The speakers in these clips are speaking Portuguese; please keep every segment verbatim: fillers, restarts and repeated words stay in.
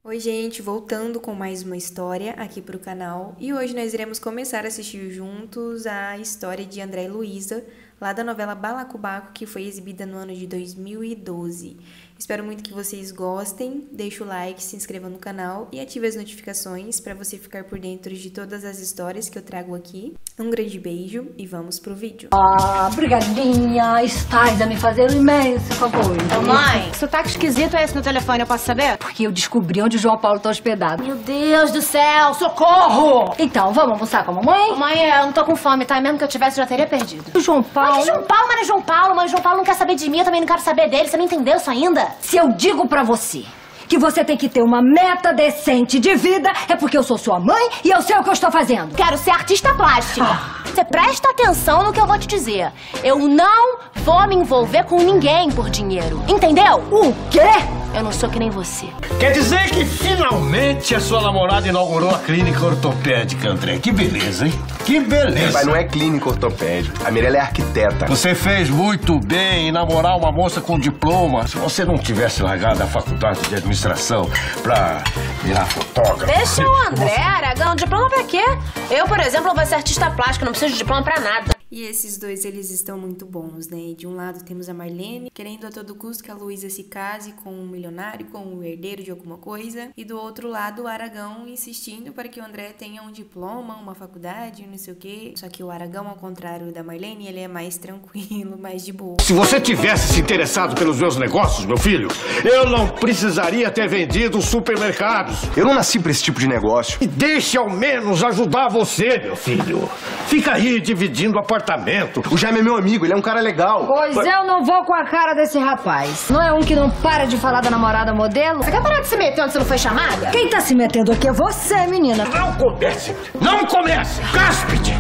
Oi gente, voltando com mais uma história aqui pro canal e hoje nós iremos começar a assistir juntos a história de André e Luísa, lá da novela Balacobaco, que foi exibida no ano de dois mil e doze. Espero muito que vocês gostem, deixe o like, se inscreva no canal e ative as notificações para você ficar por dentro de todas as histórias que eu trago aqui. Um grande beijo e vamos pro vídeo. Ah, brigadinha, estás a me fazer um imenso favor. Ô mãe, que sotaque esquisito é esse no telefone, eu posso saber? Porque eu descobri onde o João Paulo tá hospedado. Meu Deus do céu, socorro! Então, vamos almoçar com a mamãe? Mãe, eu não tô com fome, tá? Mesmo que eu tivesse, eu já teria perdido. O João Paulo... Mas que João Paulo, mas não é João Paulo, mas João Paulo não quer saber de mim, eu também não quero saber dele, você não entendeu isso ainda? Se eu digo pra você que você tem que ter uma meta decente de vida, é porque eu sou sua mãe e eu sei o que eu estou fazendo. Quero ser artista plástica. Ah. Você presta atenção no que eu vou te dizer. Eu não vou me envolver com ninguém por dinheiro, entendeu? O quê? Eu não sou que nem você. Quer dizer que finalmente a sua namorada inaugurou a clínica ortopédica, André. Que beleza, hein? Que beleza. Mas não é clínica ortopédica. A Mirella é arquiteta. Você fez muito bem em namorar uma moça com diploma. Se você não tivesse largado a faculdade de administração pra virar fotógrafo... Deixa o André, Aragão. Diploma pra quê? Eu, por exemplo, vou ser artista plástica. Não preciso de diploma pra nada. E esses dois, eles estão muito bons, né? De um lado temos a Marlene, querendo a todo custo que a Luísa se case com um milionário, com um herdeiro de alguma coisa. E do outro lado, o Aragão insistindo para que o André tenha um diploma, uma faculdade, não sei o quê. Só que o Aragão, ao contrário da Marlene, ele é mais tranquilo, mais de boa. Se você tivesse se interessado pelos meus negócios, meu filho, eu não precisaria ter vendido os supermercados. Eu não nasci pra esse tipo de negócio. E deixe ao menos ajudar você, meu filho. Fica aí dividindo apartamento. O Jaime é meu amigo, ele é um cara legal. Pois Mas... eu não vou com a cara desse rapaz. Não é um que não para de falar da namorada modelo? Você quer parar de se meter onde você não foi chamada? Quem tá se metendo aqui é você, menina. Não comece! Não comece! Cáspide!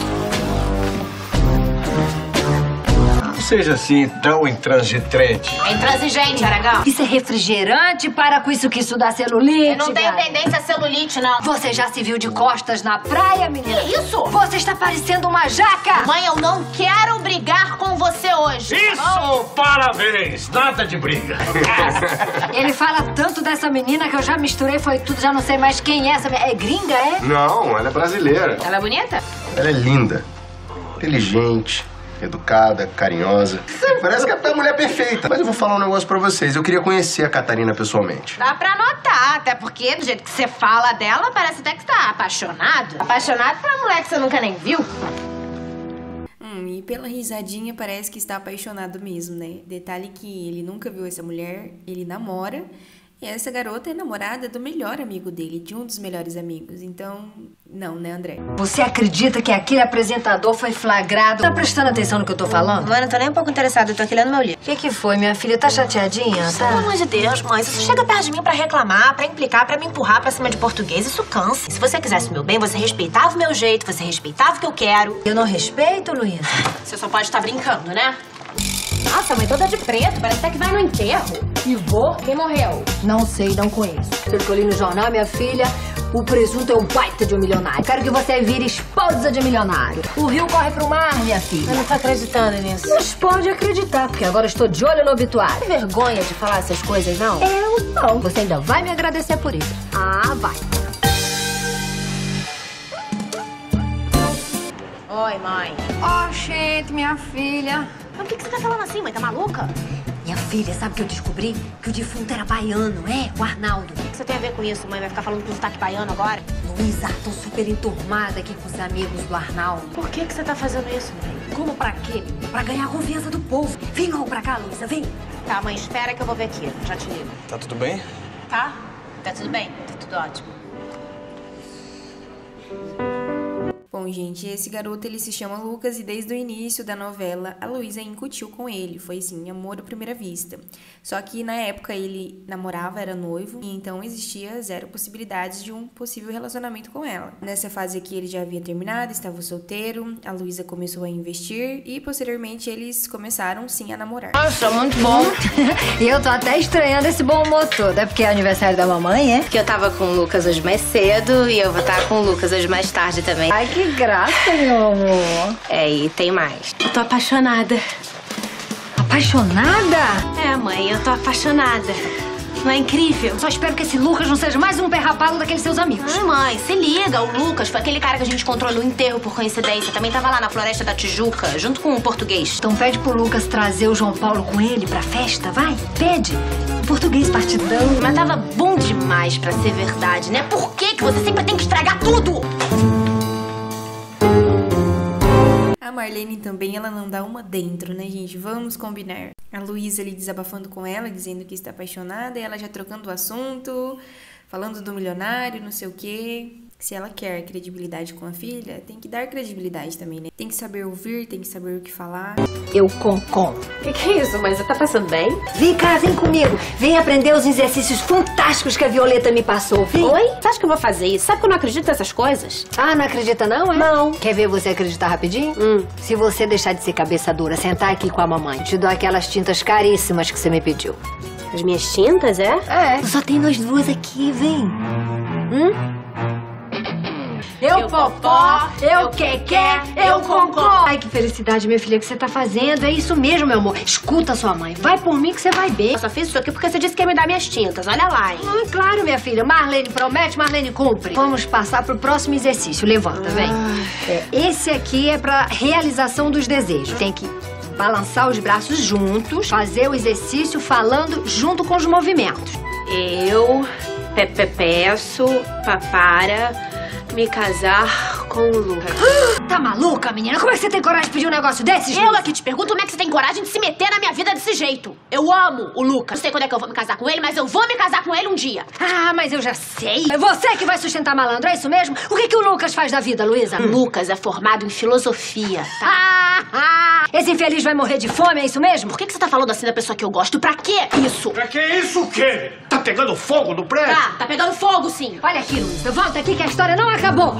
Seja assim tão intransigente. É intransigente, Aragão. Isso é refrigerante, para com isso que isso dá celulite. Eu não tenho cara. tendência a celulite, não. Você já se viu de costas na praia, menina? Que isso? Você está parecendo uma jaca. Mãe, eu não quero brigar com você hoje. Isso! Tá, parabéns! Nada de briga. Ele fala tanto dessa menina que eu já misturei, foi tudo, já não sei mais quem é essa. É gringa, é? Não, ela é brasileira. Ela é bonita? Ela é linda, inteligente, educada, carinhosa. Parece que é a mulher perfeita. Mas eu vou falar um negócio pra vocês. Eu queria conhecer a Catarina pessoalmente. Dá pra notar, até porque do jeito que você fala dela, parece até que você tá apaixonado. Apaixonado por uma mulher que você nunca nem viu. Hum, e pela risadinha parece que está apaixonado mesmo, né? Detalhe que ele nunca viu essa mulher, ele namora. E essa garota é namorada do melhor amigo dele, de um dos melhores amigos. Então, não, né, André? Você acredita que aquele apresentador foi flagrado? Tá prestando atenção no que eu tô falando? Mãe, não tô nem um pouco interessada, eu tô aqui lendo meu livro. O que que foi, minha filha? Tá chateadinha? Tá? Pelo amor de Deus, mãe, você chega perto de mim pra reclamar, pra implicar, pra me empurrar pra cima de português, isso cansa. Se você quisesse o meu bem, você respeitava o meu jeito, você respeitava o que eu quero. Eu não respeito, Luísa? Você só pode estar brincando, né? Nossa, mãe, toda de preto, parece até que vai no enterro. E vou? Quem morreu? Não sei, não conheço. Pelo que eu li no jornal, minha filha, o presunto é um baita de um milionário. Quero que você vire esposa de milionário. O rio corre pro mar, minha filha. Eu não tô acreditando nisso. Mas pode acreditar, porque agora estou de olho no obituário. Tem vergonha de falar essas coisas, não? Eu não. Você ainda vai me agradecer por isso. Ah, vai. Oi, mãe. Oh, gente, minha filha. Mas por que você tá falando assim, mãe? Tá maluca? Minha filha, sabe o que eu descobri? Que o defunto era baiano, é? O Arnaldo. O que você tem a ver com isso, mãe? Vai ficar falando com sotaque baiano agora? Luísa, tô super enturmada aqui com os amigos do Arnaldo. Por que que você tá fazendo isso, mãe? Como pra quê? Pra ganhar a confiança do povo. Vem logo pra cá, Luísa, vem. Tá, mãe, espera que eu vou ver aqui. Já te ligo. Tá tudo bem? Tá? Tá tudo bem. Tá tudo ótimo. Bom, gente, esse garoto, ele se chama Lucas e desde o início da novela, a Luísa incutiu com ele. Foi, assim, amor à primeira vista. Só que, na época, ele namorava, era noivo, e então existia zero possibilidades de um possível relacionamento com ela. Nessa fase aqui, ele já havia terminado, estava solteiro, a Luísa começou a investir e, posteriormente, eles começaram, sim, a namorar. Nossa, muito bom. E eu tô até estranhando esse bom humor todo. É porque é aniversário da mamãe, é? Porque eu tava com o Lucas hoje mais cedo e eu vou estar com o Lucas hoje mais tarde também. Ai, que graça, meu amor. É, e tem mais. Eu tô apaixonada. Apaixonada? É, mãe, eu tô apaixonada. Não é incrível? Só espero que esse Lucas não seja mais um perrapado daqueles seus amigos. Ai, mãe, se liga. O Lucas foi aquele cara que a gente encontrou no enterro por coincidência. Também tava lá na Floresta da Tijuca, junto com um português. Então pede pro Lucas trazer o João Paulo com ele pra festa, vai. Pede. O português partidão. Mas tava bom demais pra ser verdade, né? Por que que você sempre tem que estragar tudo? A Marlene também, ela não dá uma dentro, né, gente? Vamos combinar. A Luísa ali desabafando com ela, dizendo que está apaixonada, e ela já trocando o assunto, falando do milionário, não sei o quê. Se ela quer credibilidade com a filha, tem que dar credibilidade também, né? Tem que saber ouvir, tem que saber o que falar. Eu concom. Que que é isso, mãe? Você tá passando bem? Vem cá, vem comigo. Vem aprender os exercícios fantásticos que a Violeta me passou. Vem. Oi? Você acha que eu vou fazer isso? Sabe que eu não acredito nessas coisas? Ah, não acredita não, é? Não. Quer ver você acreditar rapidinho? Hum. Se você deixar de ser cabeça dura, sentar aqui com a mamãe, te dou aquelas tintas caríssimas que você me pediu. As minhas tintas, é? É. Só tem nós duas aqui, vem. Hum? Eu popó, eu quequé, eu concó. Ai, que felicidade, minha filha, que você tá fazendo. É isso mesmo, meu amor. Escuta sua mãe. Vai por mim que você vai bem. Eu só fiz isso aqui porque você disse que ia me dar minhas tintas. Olha lá, hein? Ah, claro, minha filha. Marlene promete, Marlene cumpre. Vamos passar pro próximo exercício. Levanta, vem. É, esse aqui é pra realização dos desejos. Tem que balançar os braços juntos, fazer o exercício falando junto com os movimentos. Eu pe pe peço pa- para me casar com o Lucas. Tá maluca, menina? Como é que você tem coragem de pedir um negócio desses? Eu aqui te pergunto como é que você tem coragem de se meter na minha vida desse jeito. Eu amo o Lucas. Não sei quando é que eu vou me casar com ele, mas eu vou me casar com ele um dia. Ah, mas eu já sei. É você que vai sustentar malandro, é isso mesmo? O que que o Lucas faz da vida, Luísa? O Lucas é formado em filosofia, tá? Ah, ah, esse infeliz vai morrer de fome, é isso mesmo? Por que que você tá falando assim da pessoa que eu gosto? Pra quê isso? Pra que isso o quê? Tá pegando fogo no prédio? Tá, tá pegando fogo sim. Olha aqui, Luísa, volta aqui que a história não acabou.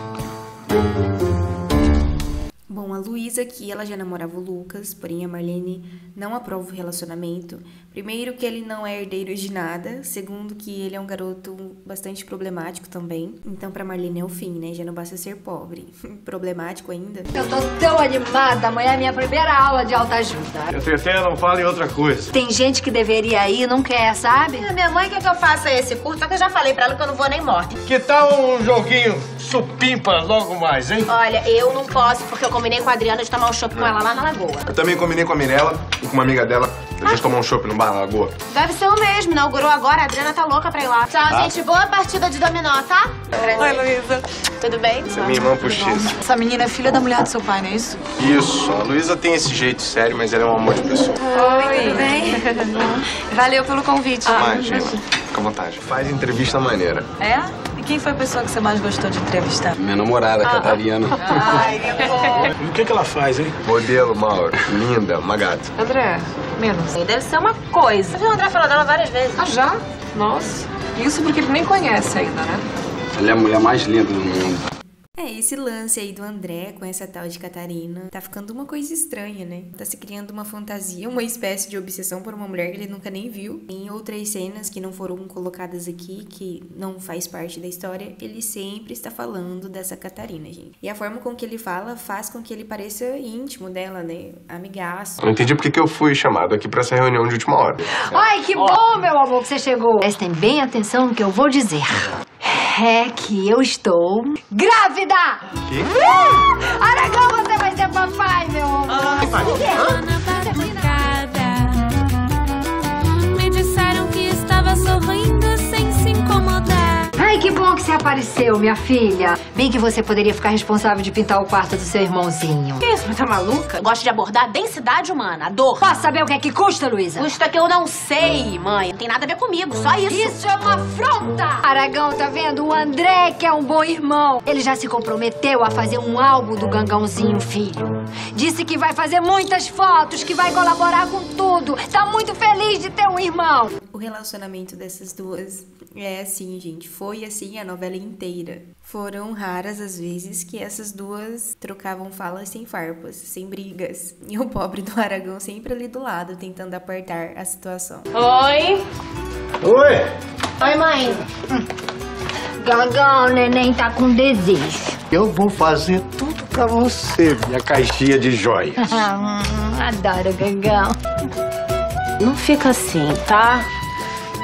Bom, a Luísa aqui, ela já namorava o Lucas, porém a Marlene não aprova o relacionamento. Primeiro que ele não é herdeiro de nada, segundo que ele é um garoto bastante problemático também. Então pra Marlene é o fim, né? Já não basta ser pobre. Problemático ainda. Eu tô tão animada, amanhã é minha primeira aula de autoajuda. Eu até não falo em outra coisa. Tem gente que deveria ir e não quer, sabe? A minha mãe quer que eu faça esse curso, só que eu já falei pra ela que eu não vou nem morta. Que tal um joguinho supimpa logo mais, hein? Olha, eu não posso, porque eu combinei com a Adriana de tomar um chopp com ela lá na Lagoa. Eu também combinei com a Mirella e com uma amiga dela pra gente tomar um chopp no bar na Lagoa. Deve ser o mesmo, inaugurou agora, a Adriana tá louca pra ir lá. Tchau, Ah. gente, boa partida de dominó, tá? Oi, Luísa. Tudo bem? Essa é minha irmã postiça. Essa menina é filha da mulher do seu pai, não é isso? Isso, a Luísa tem esse jeito sério, mas ela é um amor de pessoa. Oi, tudo bem? Valeu pelo convite. Imagina, fica à vontade. Faz entrevista maneira. É? E quem foi a pessoa que você mais gostou de entrevistar? Minha namorada, Catarina. Ai, que bom. O que, que ela faz, hein? Modelo, Mauro. Linda, uma gata. André, menos. Deve ser uma coisa. Eu vi o André falar dela várias vezes. Ah, já? Nossa. Isso porque ele nem conhece ainda, né? Ela é a mulher mais linda do mundo. É, esse lance aí do André com essa tal de Catarina tá ficando uma coisa estranha, né? Tá se criando uma fantasia, uma espécie de obsessão por uma mulher que ele nunca nem viu. Em outras cenas que não foram colocadas aqui, que não faz parte da história, ele sempre está falando dessa Catarina, gente. E a forma com que ele fala faz com que ele pareça íntimo dela, né? Amigaço. Não entendi porque que eu fui chamado aqui pra essa reunião de última hora. Ai, que bom, meu amor, que você chegou. Prestem bem atenção no que eu vou dizer. É que eu estou grávida! Que? Uh! Aragão, você vai ser papai, meu amor! Me disseram que estava sorrindo sem se incomodar. Ai, que bom que você apareceu, minha filha. Bem que você poderia ficar responsável de pintar o quarto do seu irmãozinho. Que isso, mas tá maluca? Gosto de abordar a densidade humana, a dor. Posso saber o que é que custa, Luísa? Custa que eu não sei, mãe. Não tem nada a ver comigo, só isso. Isso é uma afronta! Aragão, tá vendo? O André, que é um bom irmão. Ele já se comprometeu a fazer um álbum do Gangãozinho, filho. Disse que vai fazer muitas fotos, que vai colaborar com tudo. Tá muito feliz de ter um irmão. O relacionamento dessas duas é assim, gente. Foi assim a novela inteira. Foram raras as vezes que essas duas trocavam falas sem farpas, sem brigas. E o pobre do Aragão sempre ali do lado, tentando apertar a situação. Oi? Oi! Oi, mãe. Gangão, neném tá com desejo. Eu vou fazer tudo pra você, minha caixinha de joias. Adoro, Gangão. Não fica assim, tá?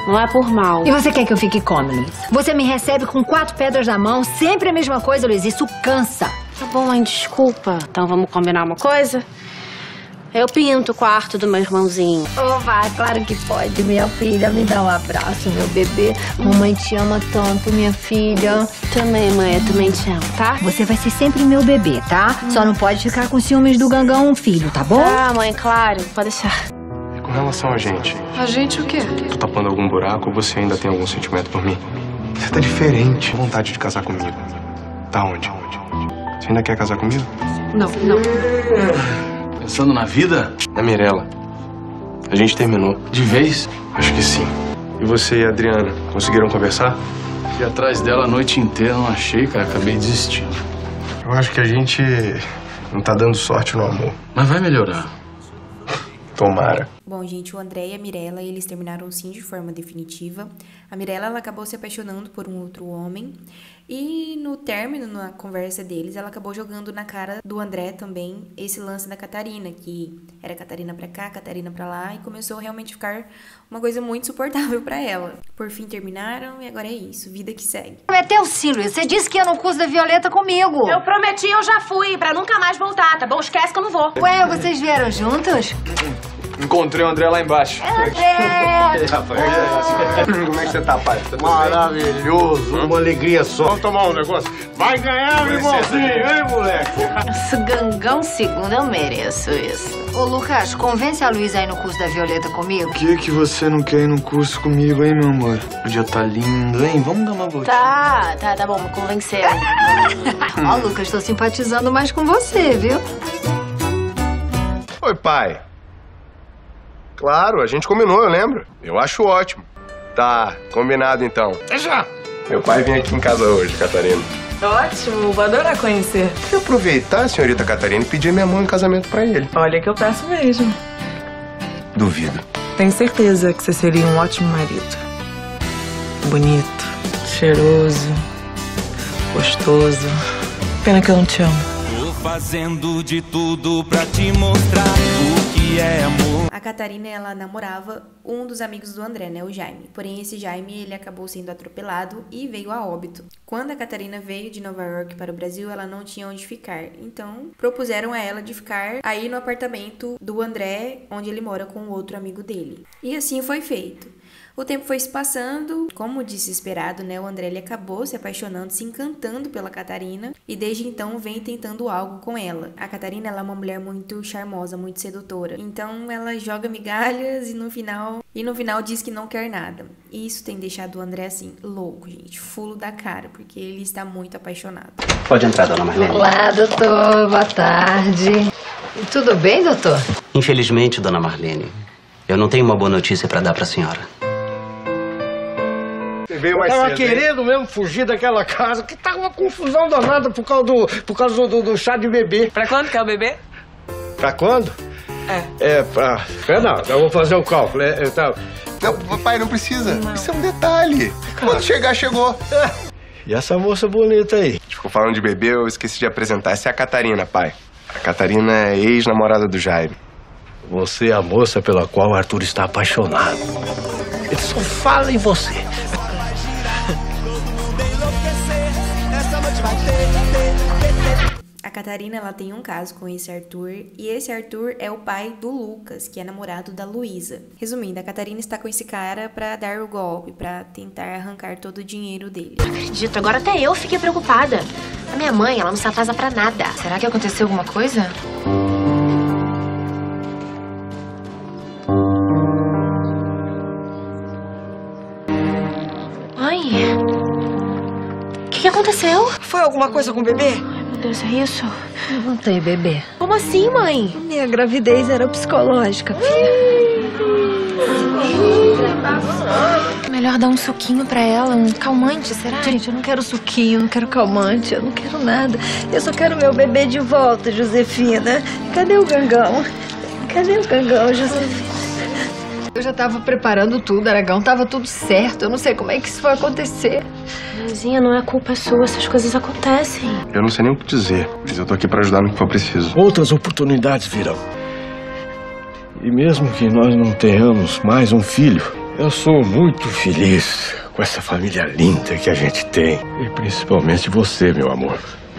Não é por mal. E você quer que eu fique como, Luiz? Você me recebe com quatro pedras na mão, sempre a mesma coisa, Luiz. Isso cansa. Tá bom, mãe, desculpa. Então vamos combinar uma coisa? Eu pinto o quarto do meu irmãozinho. Oh, vai, claro que pode, minha filha. Me dá um abraço, meu bebê. Mamãe te ama tanto, minha filha. Também, mãe, eu também te amo, tá? Você vai ser sempre meu bebê, tá? Hum. Só não pode ficar com ciúmes do Gangão, filho, tá bom? Ah, mãe, claro. Pode deixar. E com relação a gente? A gente o quê? Tô tapando algum buraco ou você ainda tem algum sentimento por mim? Você tá diferente. Vontade de casar comigo. Tá onde? Você ainda quer casar comigo? Não, não. Pensando na vida? Na Mirella. A gente terminou. De vez? Acho que sim. E você e a Adriana, conseguiram conversar? Fui atrás dela a noite inteira, não achei, cara. Acabei desistindo. Eu acho que a gente não tá dando sorte no amor. Mas vai melhorar. Tomara. Bom, gente, o André e a Mirella, eles terminaram sim de forma definitiva. A Mirella, ela acabou se apaixonando por um outro homem. E no término, na conversa deles, ela acabou jogando na cara do André também esse lance da Catarina, que era Catarina pra cá, Catarina pra lá, e começou realmente a ficar uma coisa muito insuportável pra ela. Por fim, terminaram e agora é isso, vida que segue. Prometeu sim, Luiz. Você disse que ia no curso da Violeta comigo. Eu prometi, eu já fui, pra nunca mais voltar, tá bom? Esquece que eu não vou. Ué, vocês vieram juntos? Encontrei o André lá embaixo. André! Como é que você tá, pai? Tá Maravilhoso, uma alegria só. Vamos tomar um negócio? Vai ganhar, meu irmãozinho, hein, moleque? Esse Gangão segundo, eu mereço isso. Ô, Lucas, convence a Luísa aí no curso da Violeta comigo. Por que que você não quer ir no curso comigo, hein, meu amor? O dia tá lindo, hein? Vamos dar uma voltinha. Tá, tá, tá bom, me convenceu. Ó, Lucas, tô simpatizando mais com você, viu? Oi, pai. Claro, a gente combinou, eu lembro. Eu acho ótimo. Tá, combinado então. É já. Meu pai vem aqui em casa hoje, Catarina. Ótimo, vou adorar conhecer. Quer aproveitar, senhorita Catarina, e pedir minha mão em casamento pra ele? Olha que eu peço mesmo. Duvido. Tenho certeza que você seria um ótimo marido. Bonito, cheiroso, gostoso. Pena que eu não te amo. Tô fazendo de tudo pra te mostrar o que é amor. A Catarina, ela namorava um dos amigos do André, né, o Jaime. Porém, esse Jaime, ele acabou sendo atropelado e veio a óbito. Quando a Catarina veio de Nova York para o Brasil, ela não tinha onde ficar. Então, propuseram a ela de ficar aí no apartamento do André, onde ele mora com o outro amigo dele. E assim foi feito. O tempo foi se passando, como desesperado, né, o André ele acabou se apaixonando, se encantando pela Catarina e desde então vem tentando algo com ela. A Catarina, ela é uma mulher muito charmosa, muito sedutora, então ela joga migalhas e no final e no final diz que não quer nada. E isso tem deixado o André assim louco, gente, fulo da cara, porque ele está muito apaixonado. Pode entrar, dona Marlene. Olá, doutor, boa tarde. Tudo bem, doutor? Infelizmente, dona Marlene, eu não tenho uma boa notícia para dar para a senhora. Eu tava cedo, querendo hein? mesmo fugir daquela casa, que tava uma confusão danada por causa do, por causa do, do, do chá de bebê. Pra quando que é o bebê? Pra quando? É. É, pra... É, não, eu vou fazer o cálculo. É, é, tá. Não, pai, não precisa. Não. Isso é um detalhe. Quando chegar, chegou. É. E essa moça bonita aí? Ficou falando de bebê, eu esqueci de apresentar. Essa é a Catarina, pai. A Catarina é ex-namorada do Jaime. Você é a moça pela qual o Arthur está apaixonado. Ele só fala em você. A Catarina, ela tem um caso com esse Arthur, e esse Arthur é o pai do Lucas, que é namorado da Luísa. Resumindo, a Catarina está com esse cara pra dar o golpe, pra tentar arrancar todo o dinheiro dele. Não acredito, agora até eu fiquei preocupada. A minha mãe, ela não se atrasa pra nada. Será que aconteceu alguma coisa? Mãe, o que, que aconteceu? Foi alguma coisa com o bebê? Meu Deus, é isso? Eu não tenho bebê. Como assim, mãe? Minha gravidez era psicológica, filha. Melhor dar um suquinho pra ela, um calmante, será? Gente, eu não quero suquinho, não quero calmante, eu não quero nada. Eu só quero meu bebê de volta, Josefina. Cadê o Gangão? Cadê o Gangão, Josefina? Eu já tava preparando tudo, Aragão, tava tudo certo. Eu não sei como é que isso vai acontecer. Mãezinha, não é culpa sua, essas coisas acontecem. Eu não sei nem o que dizer, mas eu tô aqui pra ajudar no que for preciso. Outras oportunidades virão. E mesmo que nós não tenhamos mais um filho, Eu sou muito feliz com essa família linda que a gente tem. E principalmente você, meu amor.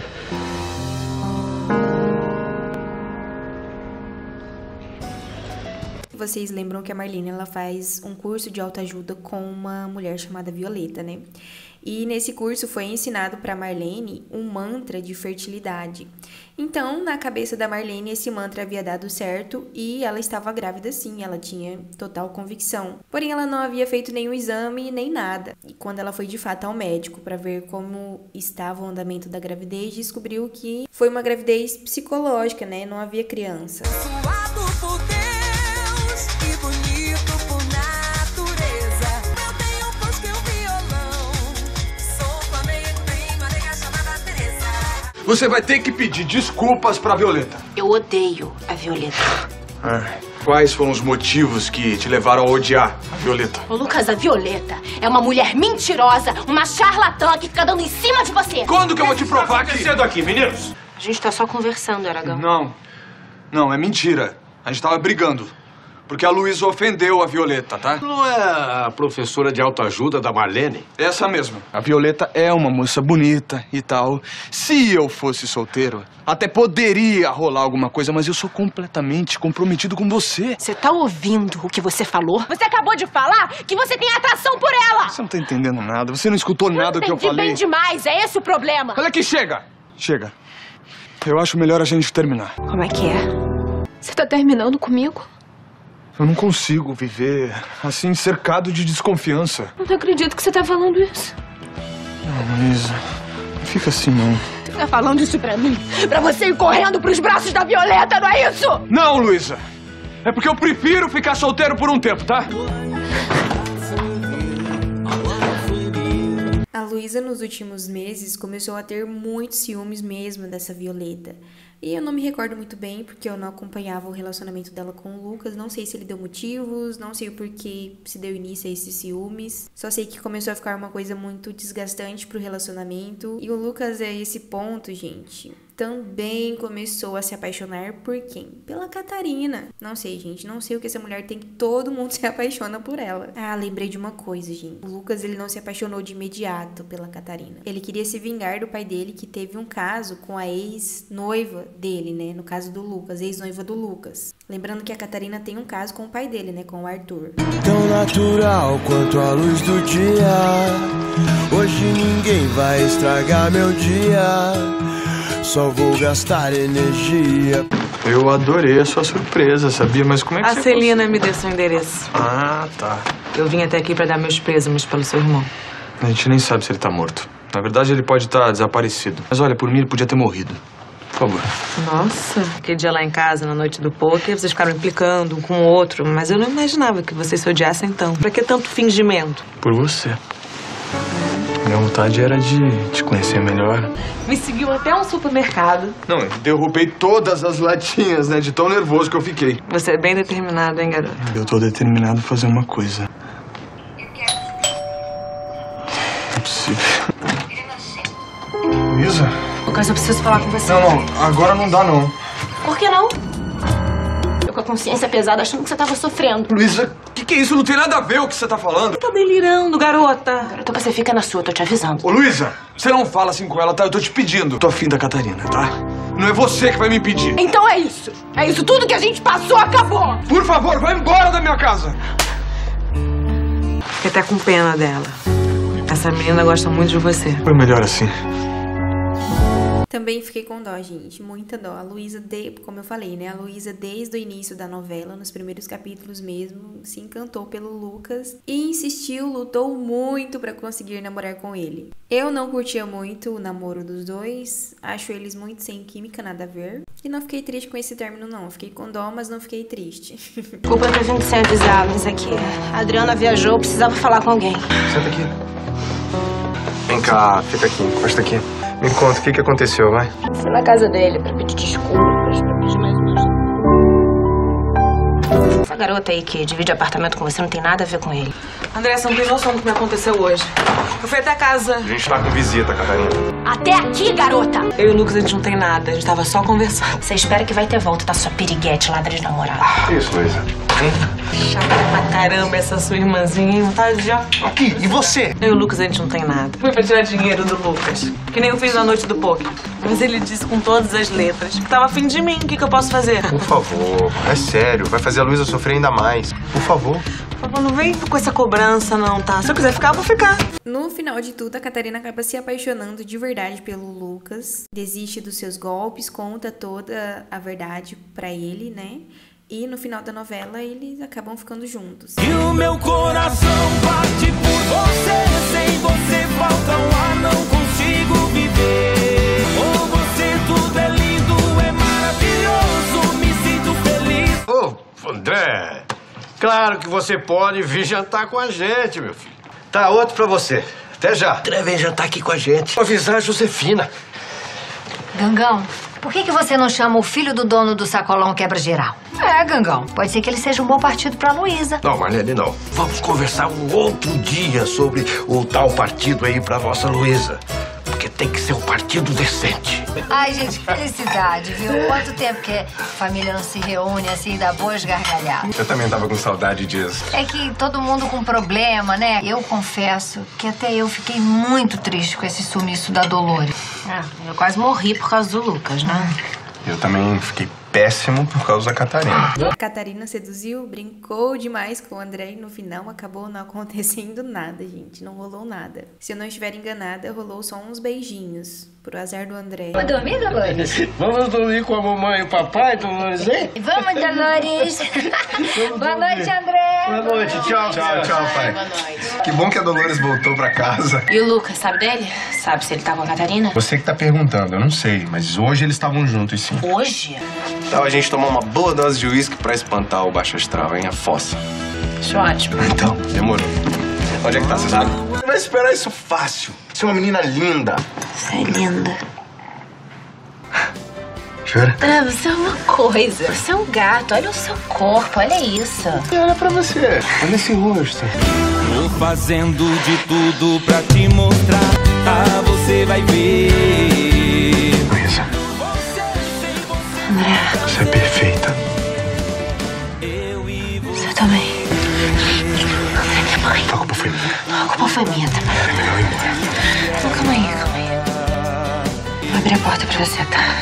Vocês lembram que a Marlene, ela faz um curso de autoajuda com uma mulher chamada Violeta, né? E nesse curso foi ensinado para Marlene um mantra de fertilidade. Então, na cabeça da Marlene, esse mantra havia dado certo e ela estava grávida sim, ela tinha total convicção. Porém, ela não havia feito nenhum exame nem nada. E quando ela foi de fato ao médico para ver como estava o andamento da gravidez, descobriu que foi uma gravidez psicológica, né? Não havia criança. Você vai ter que pedir desculpas pra Violeta. Eu odeio a Violeta. Ah, quais foram os motivos que te levaram a odiar a Violeta? Ô, Lucas, a Violeta é uma mulher mentirosa, uma charlatã que fica dando em cima de você. Quando que eu vou te provar que... cedo aqui, meninos? A gente tá só conversando, Aragão. Não. Não, é mentira. A gente tava brigando. Porque a Luísa ofendeu a Violeta, tá? Não é a professora de autoajuda da Marlene? Essa mesma. A Violeta é uma moça bonita e tal. Se eu fosse solteiro, até poderia rolar alguma coisa, mas eu sou completamente comprometido com você. Você tá ouvindo o que você falou? Você acabou de falar que você tem atração por ela! Você não tá entendendo nada. Você não escutou nada do que eu falei. Eu entendi bem demais. É esse o problema. Olha aqui, chega! Chega. Eu acho melhor a gente terminar. Como é que é? Você tá terminando comigo? Eu não consigo viver assim, cercado de desconfiança. Não acredito que você tá falando isso. Não, Luísa, não fica assim, não. Você tá falando isso pra mim? Pra você ir correndo pros braços da Violeta, não é isso? Não, Luísa. É porque eu prefiro ficar solteiro por um tempo, tá? A Luísa, nos últimos meses, começou a ter muitos ciúmes mesmo dessa Violeta. E eu não me recordo muito bem, porque eu não acompanhava o relacionamento dela com o Lucas. Não sei se ele deu motivos, não sei o porquê se deu início a esses ciúmes. Só sei que começou a ficar uma coisa muito desgastante pro relacionamento. E o Lucas, a esse ponto, gente, também começou a se apaixonar por quem? Pela Catarina. Não sei, gente, não sei o que essa mulher tem que todo mundo se apaixona por ela. Ah, lembrei de uma coisa, gente. O Lucas, ele não se apaixonou de imediato pela Catarina. Ele queria se vingar do pai dele, que teve um caso com a ex-noiva dele, né? No caso do Lucas, ex-noiva do Lucas. Lembrando que a Catarina tem um caso com o pai dele, né? Com o Arthur. Tão natural quanto a luz do dia. Hoje ninguém vai estragar meu dia. Só vou gastar energia. Eu adorei a sua surpresa, sabia? Mas como é que a você... A Celina conseguiu? Me deu seu endereço. Ah, tá. Eu vim até aqui pra dar meus pêsames pelo seu irmão. A gente nem sabe se ele tá morto. Na verdade, ele pode estar desaparecido. Mas olha, por mim, ele podia ter morrido. Por favor. Nossa, aquele dia lá em casa, na noite do poker, vocês ficaram implicando um com o outro. Mas eu não imaginava que vocês se odiassem então. Pra que tanto fingimento? Por você. Minha vontade era de te conhecer melhor. Me seguiu até um supermercado. Não, eu derrubei todas as latinhas, né? De tão nervoso que eu fiquei. Você é bem determinado, hein, garoto? Eu tô determinado a fazer uma coisa. Não é possível. Luísa? Lucas, eu preciso falar com você. Não, não. Agora não dá, não. Por que não? Eu com a consciência pesada achando que você tava sofrendo. Luísa, o que, que é isso? Não tem nada a ver o que você tá falando. Você tá delirando, garota. Garota, você fica na sua, tô te avisando. Ô, Luísa, você não fala assim com ela, tá? Eu tô te pedindo. Tô afim da Catarina, tá? Não é você que vai me impedir. Então é isso. É isso. Tudo que a gente passou acabou. Por favor, vai embora da minha casa. Fiquei até com pena dela. Essa menina gosta muito de você. Foi melhor assim. Também fiquei com dó, gente, muita dó. A Luísa, de... como eu falei, né? A Luísa, desde o início da novela, nos primeiros capítulos mesmo, se encantou pelo Lucas e insistiu, lutou muito pra conseguir namorar com ele. Eu não curtia muito o namoro dos dois, acho eles muito sem química, nada a ver. E não fiquei triste com esse término, não. Fiquei com dó, mas não fiquei triste. Desculpa ter vindo sem avisar, mas aqui. A Adriana viajou, precisava falar com alguém. Senta aqui. Vem cá, fica aqui, encosta aqui. Me conta, o que, que aconteceu, vai? Fui na casa dele pra pedir desculpas, pra pedir mais uma ajuda. Essa garota aí que divide apartamento com você não tem nada a ver com ele. André, você não tem noção do que me aconteceu hoje. Eu fui até casa. A gente tá com visita, Catarina. Até aqui, garota! Eu e o Lucas, a gente não tem nada. A gente tava só conversando. Você espera que vai ter volta, tá? Sua piriguete, ladra de namorado. Isso, Luísa. Chata pra caramba essa sua irmãzinha, tá já. Aqui, e você? Eu e o Lucas, a gente não tem nada. Fui pra tirar dinheiro do Lucas, que nem eu fiz na noite do poker. Mas ele disse com todas as letras que tava afim de mim. O que, que eu posso fazer? Por favor, é sério. Vai fazer a Luísa sofrer ainda mais. Por favor. Por favor, não vem com essa cobrança não, tá? Se eu quiser ficar, eu vou ficar. No final de tudo, a Catarina acaba se apaixonando de verdade pelo Lucas. Desiste dos seus golpes, conta toda a verdade pra ele, né? E no final da novela, eles acabam ficando juntos. E o meu coração bate por você. Sem você falta um ar, não consigo viver. Com você tudo é lindo, é maravilhoso. Me sinto feliz. Ô, oh, André, claro que você pode vir jantar com a gente, meu filho. Tá, outro pra você. Até já. André, vem jantar aqui com a gente. Vou avisar a Josefina. Gangão, por que que você não chama o filho do dono do sacolão quebra-geral? É, Gangão, pode ser que ele seja um bom partido pra Luísa. Não, Marlene, não. Vamos conversar um outro dia sobre o tal partido aí pra nossa Luísa. Porque tem que ser um partido decente. Ai, gente, que felicidade, viu? Quanto tempo que a família não se reúne assim e dá boas gargalhadas. Eu também tava com saudade disso. É que todo mundo com problema, né? Eu confesso que até eu fiquei muito triste com esse sumiço da Dolores. Ah, eu quase morri por causa do Lucas, né? Eu também fiquei péssimo por causa da Catarina. A Catarina seduziu, brincou demais com o André e no final acabou não acontecendo nada, gente. Não rolou nada. Se eu não estiver enganada, rolou só uns beijinhos. Pro azar do André. Vamos dormir, Dolores? Vamos dormir com a mamãe e o papai, Dolores, hein? Vamos, Dolores. Boa noite, André. Boa noite, tchau. Tchau, tchau, pai. Boa noite. Que bom que a Dolores voltou pra casa. E o Lucas, sabe dele? Sabe se ele tá com a Catarina? Você que tá perguntando, eu não sei, mas hoje eles estavam juntos, sim. Hoje? Tal a gente tomar uma boa dose de uísque pra espantar o baixo astral, hein? A fossa. Acho ótimo. Então, demorou. Onde é que tá, você sabe? Você vai esperar isso fácil. Você é uma menina linda. Você é linda. Jura? Ah, você é uma coisa. Você é um gato. Olha o seu corpo, olha isso. E olha pra você. Olha esse rosto. Tô fazendo de tudo pra te mostrar. Ah, você vai ver. Luísa. André. Você é perfeita. Você também. André, minha mãe. A culpa foi minha. Não, a culpa foi minha também. Era melhor ir embora. Não, calma aí, calma aí. Vou abrir a porta pra você, tá?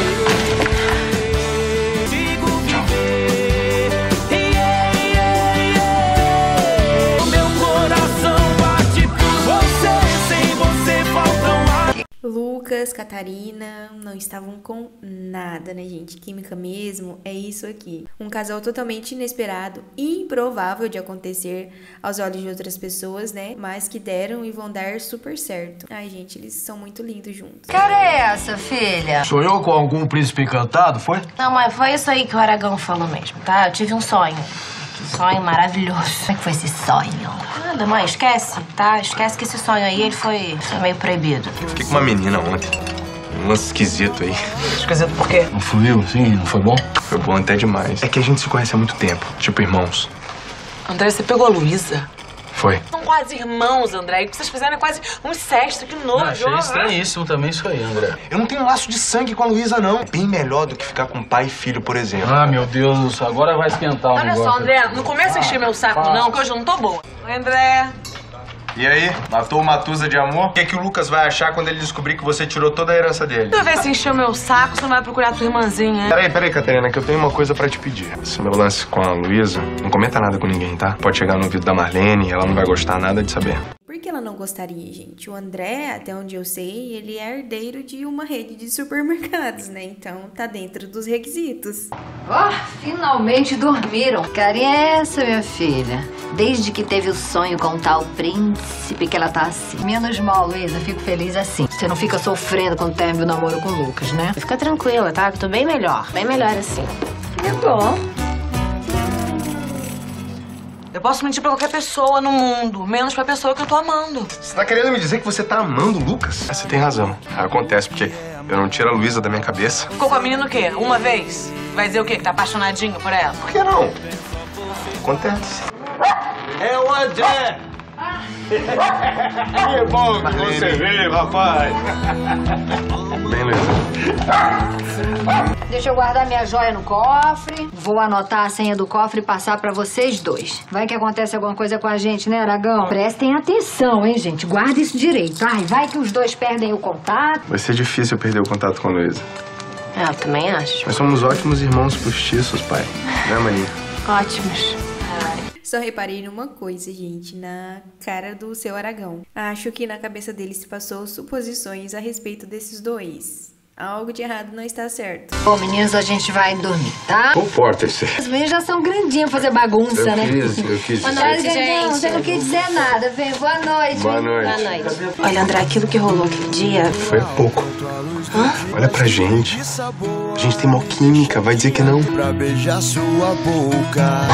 Lucas, Catarina não estavam com nada, né, gente? Química mesmo, é isso aqui. Um casal totalmente inesperado e improvável de acontecer aos olhos de outras pessoas, né? Mas que deram e vão dar super certo. Ai, gente, eles são muito lindos juntos. Cara é essa, filha? Sonhou com algum príncipe encantado, foi? Não, mas foi isso aí que o Aragão falou mesmo, tá? Eu tive um sonho. Um sonho maravilhoso. Como é que foi esse sonho? Nada, mãe, esquece, tá? Esquece que esse sonho aí, ele foi, foi meio proibido. Fiquei com uma menina ontem. Um lance esquisito aí. Esquisito por quê? Não fluiu, sim? Não foi bom? Foi bom até demais. É que a gente se conhece há muito tempo. Tipo irmãos. André, você pegou a Luísa? Foi. São quase irmãos, André. O que vocês fizeram é quase um incesto. Que nojo. Não, achei estranhíssimo também isso aí, André. Eu não tenho laço de sangue com a Luísa, não. É bem melhor do que ficar com pai e filho, por exemplo. Ah, meu Deus do céu, agora vai esquentar o Olha negócio. só, André, não começa a encher meu saco, não, que hoje eu não tô boa. Oi, André. E aí? Matou o Matusa de amor? O que, é que o Lucas vai achar quando ele descobrir que você tirou toda a herança dele? Deixa eu ver se encheu meu saco, você não vai procurar tua irmãzinha, hein? Peraí, peraí, Catarina, que eu tenho uma coisa pra te pedir. Esse meu lance com a Luísa, não comenta nada com ninguém, tá? Pode chegar no ouvido da Marlene, ela não vai gostar nada de saber. Por que ela não gostaria, gente? O André, até onde eu sei, ele é herdeiro de uma rede de supermercados, né? Então tá dentro dos requisitos. Ó, oh, finalmente dormiram. Que carinha é essa, minha filha? Desde que teve o sonho com o tal príncipe que ela tá assim. Menos mal, Luísa, fico feliz assim. Você não fica sofrendo quando termina o namoro com o Lucas, né? Fica tranquila, tá? Que eu tô bem melhor. Bem melhor assim. É bom. Eu posso mentir pra qualquer pessoa no mundo, menos pra pessoa que eu tô amando. Você tá querendo me dizer que você tá amando o Lucas? Você tem razão. Acontece porque eu não tiro a Luísa da minha cabeça. Ficou com a menina o quê? Uma vez? Vai dizer o quê? Que tá apaixonadinho por ela? Por que não? Acontece. É o André! Que bom que você veio, rapaz! bem, Luísa? Deixa eu guardar minha joia no cofre. Vou anotar a senha do cofre e passar pra vocês dois. Vai que acontece alguma coisa com a gente, né, Aragão? Prestem atenção, hein, gente? Guarda isso direito. Ai, vai que os dois perdem o contato. Vai ser difícil eu perder o contato com a Luísa. É, eu também acho. Nós somos ótimos irmãos postiços, pai. Né, maninha? Ótimos. Só reparei numa coisa, gente, na cara do seu Aragão. Acho que na cabeça dele se passou suposições a respeito desses dois. Algo de errado não está certo. Bom, meninos, a gente vai dormir, tá? Comportem-se. Os meninos já são grandinhos pra fazer bagunça, Eu né? quis, eu quis. Boa noite, gente. Você não quis dizer nada, vem. Boa noite. Boa noite. Boa noite. Olha, André, aquilo que rolou aquele dia... Foi pouco. Hã? Olha pra gente. A gente tem mó química, vai dizer que não. Pra beijar sua boca.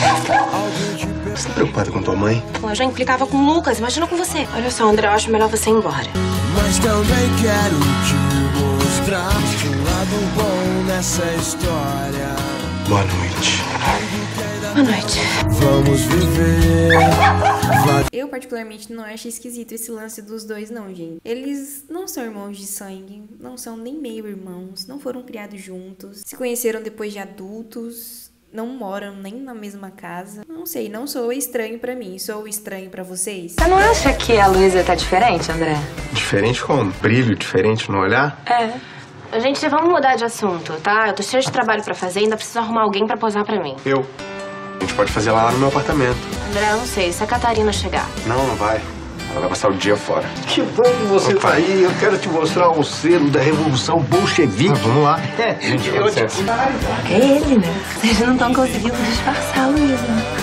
Você tá preocupada com tua mãe? Pô, eu já implicava com o Lucas, imagina com você. Olha só, André, eu acho melhor você ir embora. Mas também quero te mostrar um lado bom nessa história. Boa noite. Boa noite. Vamos viver. Eu, particularmente, não acho esquisito esse lance dos dois, não, gente. Eles não são irmãos de sangue, não são nem meio irmãos, não foram criados juntos, se conheceram depois de adultos, não moram nem na mesma casa. Não sei, não sou estranho pra mim, sou estranho pra vocês. Você não acha que a Luísa tá diferente, André? Diferente como? Brilho diferente no olhar? É. Gente, vamos mudar de assunto, tá? Eu tô cheia de trabalho pra fazer e ainda preciso arrumar alguém pra posar pra mim. Eu. A gente pode fazer lá no meu apartamento. André, eu não sei, se a Catarina chegar. Não, não vai. Ela vai passar o dia fora. Que bom que você tá aí. Eu quero te mostrar o selo da Revolução Bolchevique. Ah, vamos lá. É, Gente, com licença. É ele, né? Vocês não estão conseguindo disfarçar a Luísa.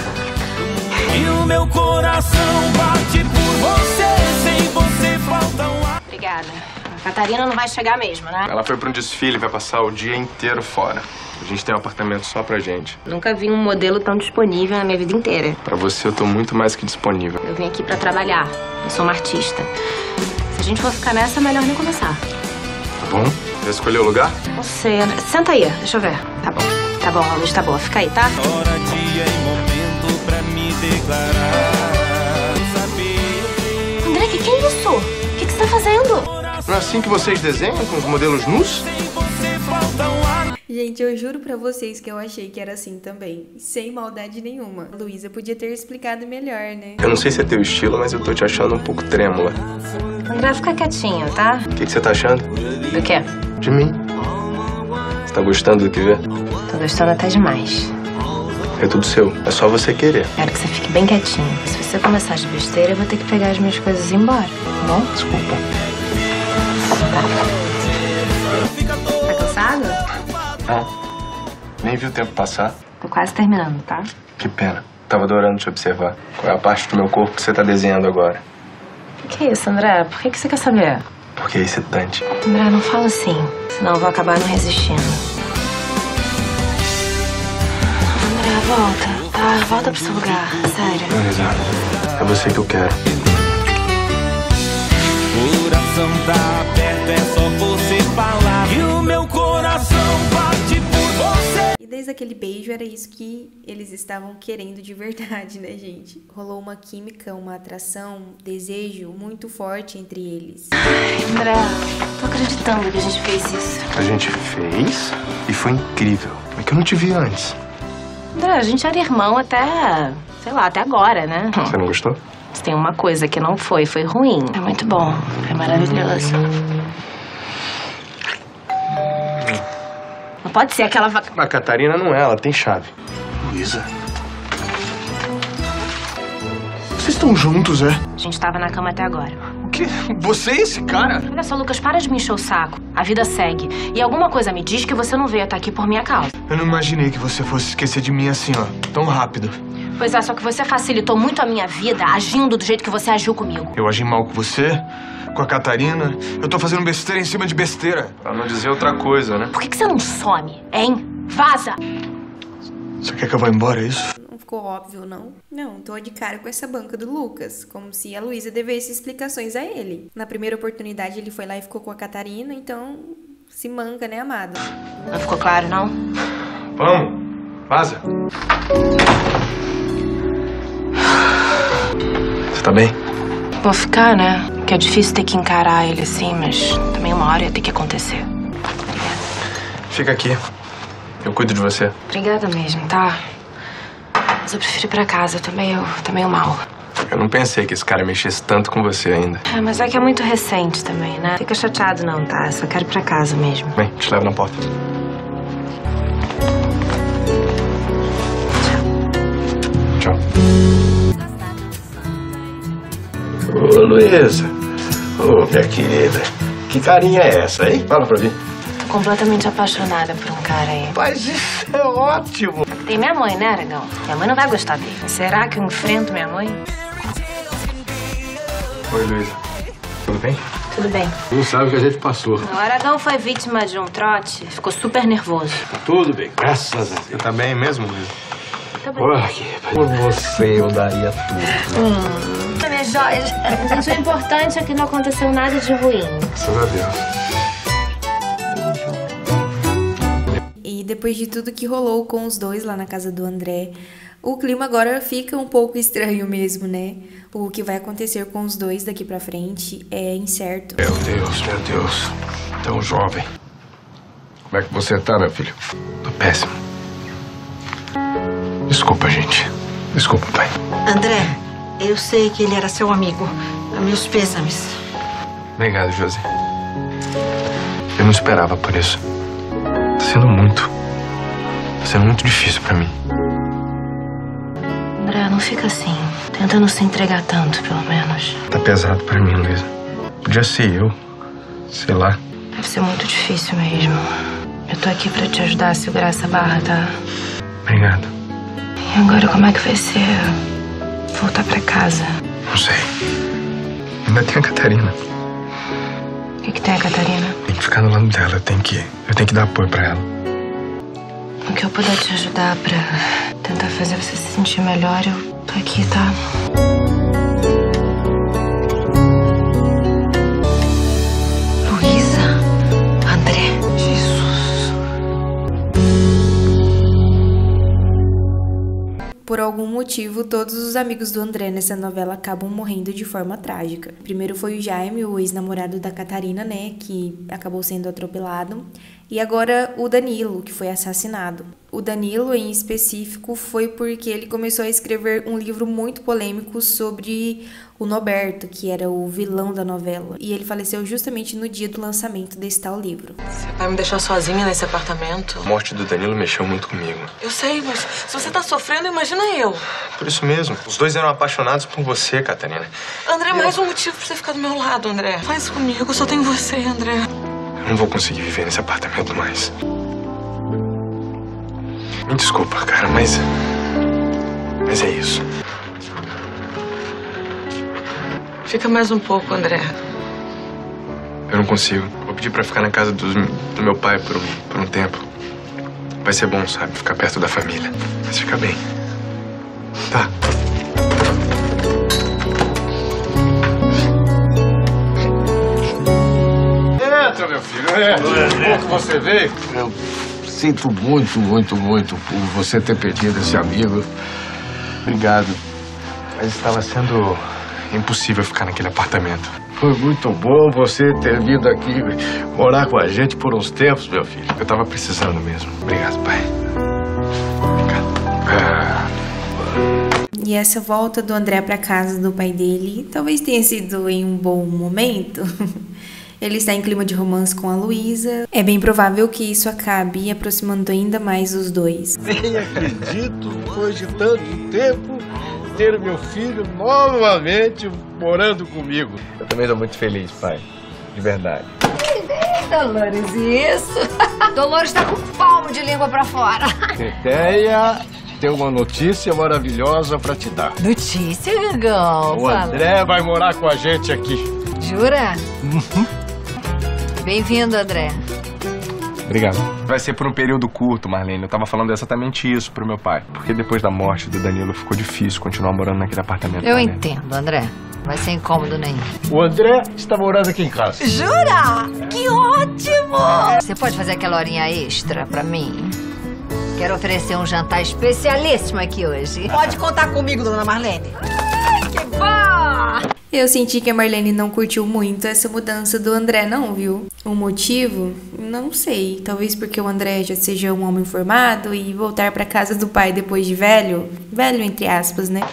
E o meu coração bate por você. Sem você falta um ar. Obrigada. A Catarina não vai chegar mesmo, né? Ela foi pra um desfile, vai passar o dia inteiro fora. A gente tem um apartamento só pra gente. Nunca vi um modelo tão disponível na minha vida inteira. Pra você, eu tô muito mais que disponível. Eu vim aqui pra trabalhar. Eu sou uma artista. Se a gente for ficar nessa, é melhor nem começar. Tá bom? Já escolheu o lugar? Não sei, André. Senta aí, deixa eu ver. Tá bom. Tá bom, a luz tá boa. Fica aí, tá? Hora, dia e momento pra me declarar. Saber. André, que que é isso? O que que você tá fazendo? Não é assim que vocês desenham, com os modelos nus? Sem você falta um ar. Gente, eu juro pra vocês que eu achei que era assim também, sem maldade nenhuma. A Luísa podia ter explicado melhor, né? Eu não sei se é teu estilo, mas eu tô te achando um pouco trêmula. André, fica quietinho, tá? O que, que você tá achando? Do quê? De mim. Você tá gostando do que vê? Tô gostando até demais. É tudo seu. É só você querer. Quero que você fique bem quietinho. Se você começar de besteira, eu vou ter que pegar as minhas coisas e ir embora. Tá bom? Desculpa. Tá cansado? Não. Nem vi o tempo passar. Tô quase terminando, tá? Que pena. Tava adorando te observar. Qual é a parte do meu corpo que você tá desenhando agora? O que é isso, André? Por que que você quer saber? Porque é excitante. André, não fala assim. Senão eu vou acabar não resistindo. André, volta. Tá, volta pro seu lugar. Sério. Luísa, é você que eu quero. Coração tá aberto, é só você falar. E o meu coração bate por você. E desde aquele beijo era isso que eles estavam querendo de verdade, né, gente? Rolou uma química, uma atração, um desejo muito forte entre eles. André, tô acreditando que a gente fez isso. A gente fez e foi incrível. É que eu não te vi antes. André, a gente era irmão até, sei lá, até agora, né? Você não gostou? Mas tem uma coisa que não foi, foi ruim. É muito bom, é maravilhoso. Não pode ser aquela vaca... A Catarina não é, ela tem chave. Luísa. Vocês estão juntos, é? A gente tava na cama até agora. O quê? Você e esse cara? Olha só, Lucas, para de me encher o saco. A vida segue. E alguma coisa me diz que você não veio até aqui por minha causa. Eu não imaginei que você fosse esquecer de mim assim, ó. Tão rápido. Pois é, só que você facilitou muito a minha vida agindo do jeito que você agiu comigo. Eu agi mal com você, com a Catarina. Eu tô fazendo besteira em cima de besteira. Pra não dizer outra coisa, né? Por que que você não some, hein? Vaza! Você quer que eu vá embora, é isso? Não ficou óbvio, não? Não, tô de cara com essa banca do Lucas, como se a Luísa devesse explicações a ele. Na primeira oportunidade ele foi lá e ficou com a Catarina, então se manca, né, amado? Não ficou claro, não? Vamos, vaza. Você tá bem? Vou ficar, né? Que é difícil ter que encarar ele assim, mas também uma hora ia ter que acontecer. Fica aqui. Eu cuido de você. Obrigada mesmo, tá? Mas eu prefiro ir pra casa, eu tô meio, tô meio mal. Eu não pensei que esse cara mexesse tanto com você ainda. É, mas é que é muito recente também, né? Fica chateado não, tá? Eu só quero ir pra casa mesmo. Bem, te levo na porta. Tchau. Tchau. Ô, Luísa. Ô, minha querida. Que carinha é essa, hein? Fala pra mim. Tô completamente apaixonada por um cara aí. Mas isso é ótimo. Tem minha mãe, né, Aragão? Minha mãe não vai gostar dele. Será que eu enfrento minha mãe? Oi, Luísa. Tudo bem? Tudo bem. Não sabe o que a gente passou. O Aragão foi vítima de um trote, ficou super nervoso. Tudo bem, graças a Deus. Você tá bem mesmo, Luísa? Tá bem. Olha aqui, por você eu daria tudo. Hum. Minhas joias. Gente, o importante é que não aconteceu nada de ruim. Graças a Deus. E depois de tudo que rolou com os dois lá na casa do André, o clima agora fica um pouco estranho mesmo, né? O que vai acontecer com os dois daqui pra frente é incerto. Meu Deus, meu Deus. Tão jovem. Como é que você tá, meu filho? Tô péssimo. Desculpa, gente. Desculpa, pai. André, eu sei que ele era seu amigo. Meus pêsames. Obrigado, Josi. Eu não esperava por isso. Tá sendo muito. Tá sendo muito difícil pra mim. André, não fica assim. Tenta não se entregar tanto, pelo menos. Tá pesado pra mim, Luísa. Podia ser eu. Sei lá. Deve ser muito difícil mesmo. Eu tô aqui pra te ajudar a segurar essa barra, tá? Obrigado. E agora como é que vai ser voltar pra casa? Não sei. Ainda tem a Catarina. O que, que tem a Catarina? Tem que ficar do lado dela. Eu tenho que, eu tenho que dar apoio pra ela. O que eu puder te ajudar pra tentar fazer você se sentir melhor, eu tô aqui, tá? Luísa? André? Jesus. Por algum motivo, todos os amigos do André nessa novela acabam morrendo de forma trágica. Primeiro foi o Jaime, o ex-namorado da Catarina, né, que acabou sendo atropelado. E agora o Danilo, que foi assassinado. O Danilo, em específico, foi porque ele começou a escrever um livro muito polêmico sobre o Norberto, que era o vilão da novela. E ele faleceu justamente no dia do lançamento desse tal livro. Você vai me deixar sozinha nesse apartamento? A morte do Danilo mexeu muito comigo. Eu sei, mas se você tá sofrendo, imagina eu. Por isso mesmo. Os dois eram apaixonados por você, Catarina. André, mais um motivo pra você ficar do meu lado, André. Faz isso comigo, eu só tenho você, André. Eu não vou conseguir viver nesse apartamento mais. Me desculpa, cara, mas... Mas é isso. Fica mais um pouco, André. Eu não consigo. Vou pedir pra ficar na casa dos, do meu pai por um, por um tempo. Vai ser bom, sabe? Ficar perto da família. Mas fica bem. Tá. Entra, meu filho. É, que bom que você veio. Eu sinto muito, muito, muito por você ter perdido esse amigo. Obrigado. Mas estava sendo impossível ficar naquele apartamento. Foi muito bom você ter vindo aqui morar com a gente por uns tempos, meu filho. Eu tava precisando mesmo. Obrigado, pai. Obrigado. Ah. E essa volta do André pra casa do pai dele talvez tenha sido em um bom momento. Ele está em clima de romance com a Luísa. É bem provável que isso acabe aproximando ainda mais os dois. Nem acredito, depois de tanto tempo, ter meu filho novamente morando comigo. Eu também estou muito feliz, pai. De verdade. Dolores, isso? Dolores tá com o palmo de língua pra fora. Teteia tem uma notícia maravilhosa pra te dar. Notícia, Gagão? O André vai morar com a gente aqui. Jura? Uhum. Bem-vindo, André. Obrigado. Vai ser por um período curto, Marlene. Eu tava falando exatamente isso pro meu pai. Porque depois da morte do Danilo ficou difícil continuar morando naquele apartamento. Eu Marlene. entendo, André. Vai ser incômodo nenhum. O André está morando aqui em casa. Jura? Que ótimo! Você pode fazer aquela horinha extra pra mim? Quero oferecer um jantar especialíssimo aqui hoje. Pode contar comigo, dona Marlene. Ai, que bom! Eu senti que a Marlene não curtiu muito essa mudança do André não, viu? O motivo? Não sei. Talvez porque o André já seja um homem formado e voltar pra casa do pai depois de velho. Velho, entre aspas, né?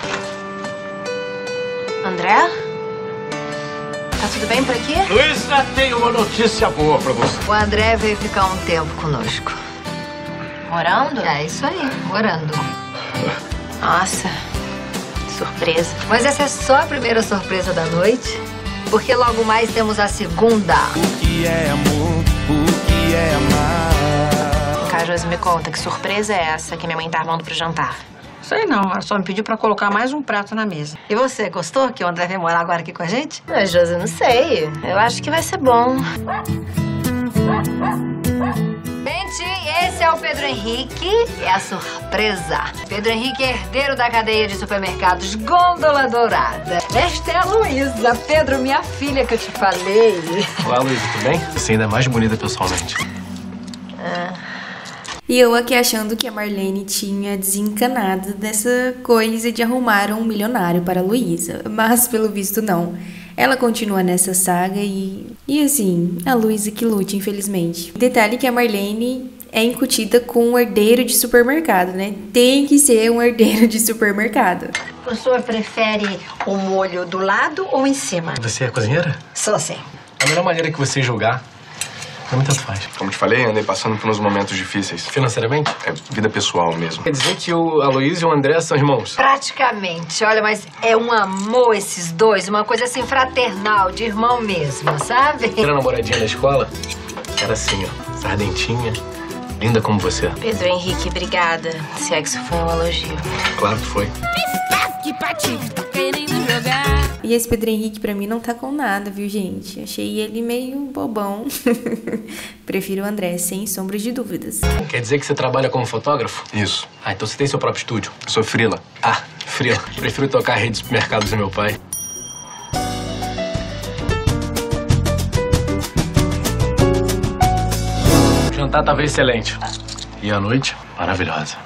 André? Tá tudo bem por aqui? Luísa, tenho uma notícia boa pra você. O André veio ficar um tempo conosco. Morando? É isso aí, morando. Nossa, surpresa. Mas essa é só a primeira surpresa da noite, porque logo mais temos a segunda. O que é amor? O que é amar? Cajoso, me conta, que surpresa é essa que minha mãe tá armando pro jantar? Sei não, ela só me pediu pra colocar mais um prato na mesa. E você, gostou que o André vem morar agora aqui com a gente? Não, Josi, não sei. Eu acho que vai ser bom. Gente, esse é o Pedro Henrique e a surpresa. Pedro Henrique é herdeiro da cadeia de supermercados Gôndola Dourada. Esta é a Luísa. Pedro, minha filha que eu te falei. Olá, Luísa, tudo bem? Você ainda é mais bonita pessoalmente. Ah. E eu aqui achando que a Marlene tinha desencanado dessa coisa de arrumar um milionário para a Luísa. Mas, pelo visto, não. Ela continua nessa saga e... E assim, a Luísa que lute, infelizmente. Detalhe que a Marlene é incutida com um herdeiro de supermercado, né? Tem que ser um herdeiro de supermercado. O senhor prefere o molho do lado ou em cima? Você é cozinheira? Sou sim. A melhor maneira que você julgar, não me tanto faz. Como te falei, andei passando por uns momentos difíceis. Financeiramente? É vida pessoal mesmo. Quer dizer que o Aloysio e o André são irmãos? Praticamente. Olha, mas é um amor esses dois. Uma coisa assim fraternal, de irmão mesmo, sabe? Era namoradinha na escola? Era assim, ó. Sardentinha. Linda como você. Pedro Henrique, obrigada. Se é que isso foi um elogio. Claro que foi. E esse Pedro Henrique pra mim não tá com nada, viu, gente? Achei ele meio bobão. Prefiro o André, sem sombras de dúvidas. Quer dizer que você trabalha como fotógrafo? Isso. Ah, então você tem seu próprio estúdio? Eu sou frila. Ah, frila. Prefiro tocar a rede de supermercados do meu pai. O jantar tava excelente. E a noite, maravilhosa.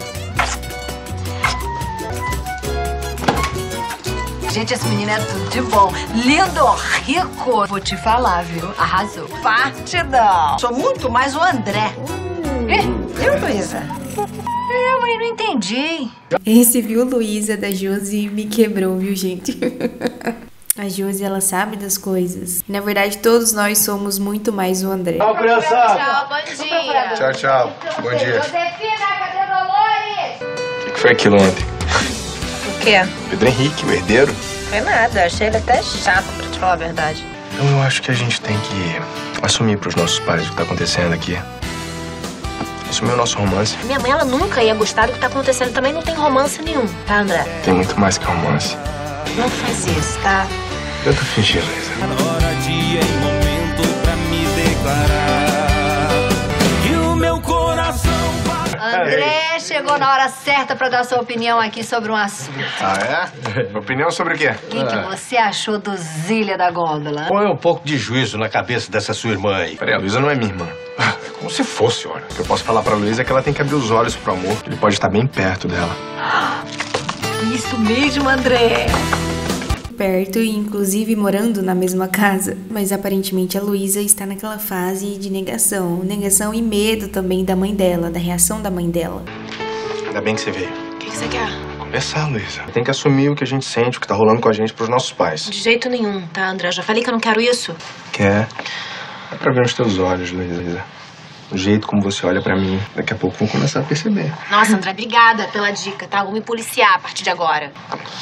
Gente, esse menino é tudo de bom. Lindo, rico. Vou te falar, viu? Arrasou. Partidão. Sou muito mais o André. Ih, eu, Luísa? É, mãe, não entendi. Esse, viu, Luísa, da Josi, me quebrou, viu, gente? A Josi, ela sabe das coisas. E, na verdade, todos nós somos muito mais o André. Tchau, criançada. Tchau, bom dia. Tchau, tchau. Bom dia. Josefina, cadê Dolores? O que foi aquilo ontem? O quê? Pedro Henrique, o herdeiro. Foi nada, eu achei ele até chato, pra te falar a verdade. Então eu acho que a gente tem que assumir pros nossos pais o que tá acontecendo aqui. Assumir o nosso romance. Minha mãe, ela nunca ia gostar do que tá acontecendo. Também não tem romance nenhum, tá, André? Tem muito mais que romance. Não faz isso, tá? Eu tô fingindo, Luísa. Hora, dia e momento pra me declarar. E o meu coração... André chegou na hora certa pra dar sua opinião aqui sobre um assunto. Ah, é? Opinião sobre o quê? O que, que você achou do Zília da Gôndola? Põe um pouco de juízo na cabeça dessa sua irmã aí. Peraí, a Luísa não é minha irmã. Como se fosse, olha. O que eu posso falar pra Luísa é que ela tem que abrir os olhos pro amor. Ele pode estar bem perto dela. Isso mesmo, André. Perto e, inclusive, morando na mesma casa. Mas, aparentemente, a Luísa está naquela fase de negação. Negação e medo também da mãe dela, da reação da mãe dela. Ainda bem que você veio. O que, que você quer? Conversar, Luísa. Tem que assumir o que a gente sente, o que tá rolando com a gente pros nossos pais. De jeito nenhum, tá, André? Eu já falei que eu não quero isso. Quer? É pra ver nos teus olhos, Luísa. O jeito como você olha pra mim, daqui a pouco vão começar a perceber. Nossa, André, obrigada pela dica, tá? Vou me policiar a partir de agora.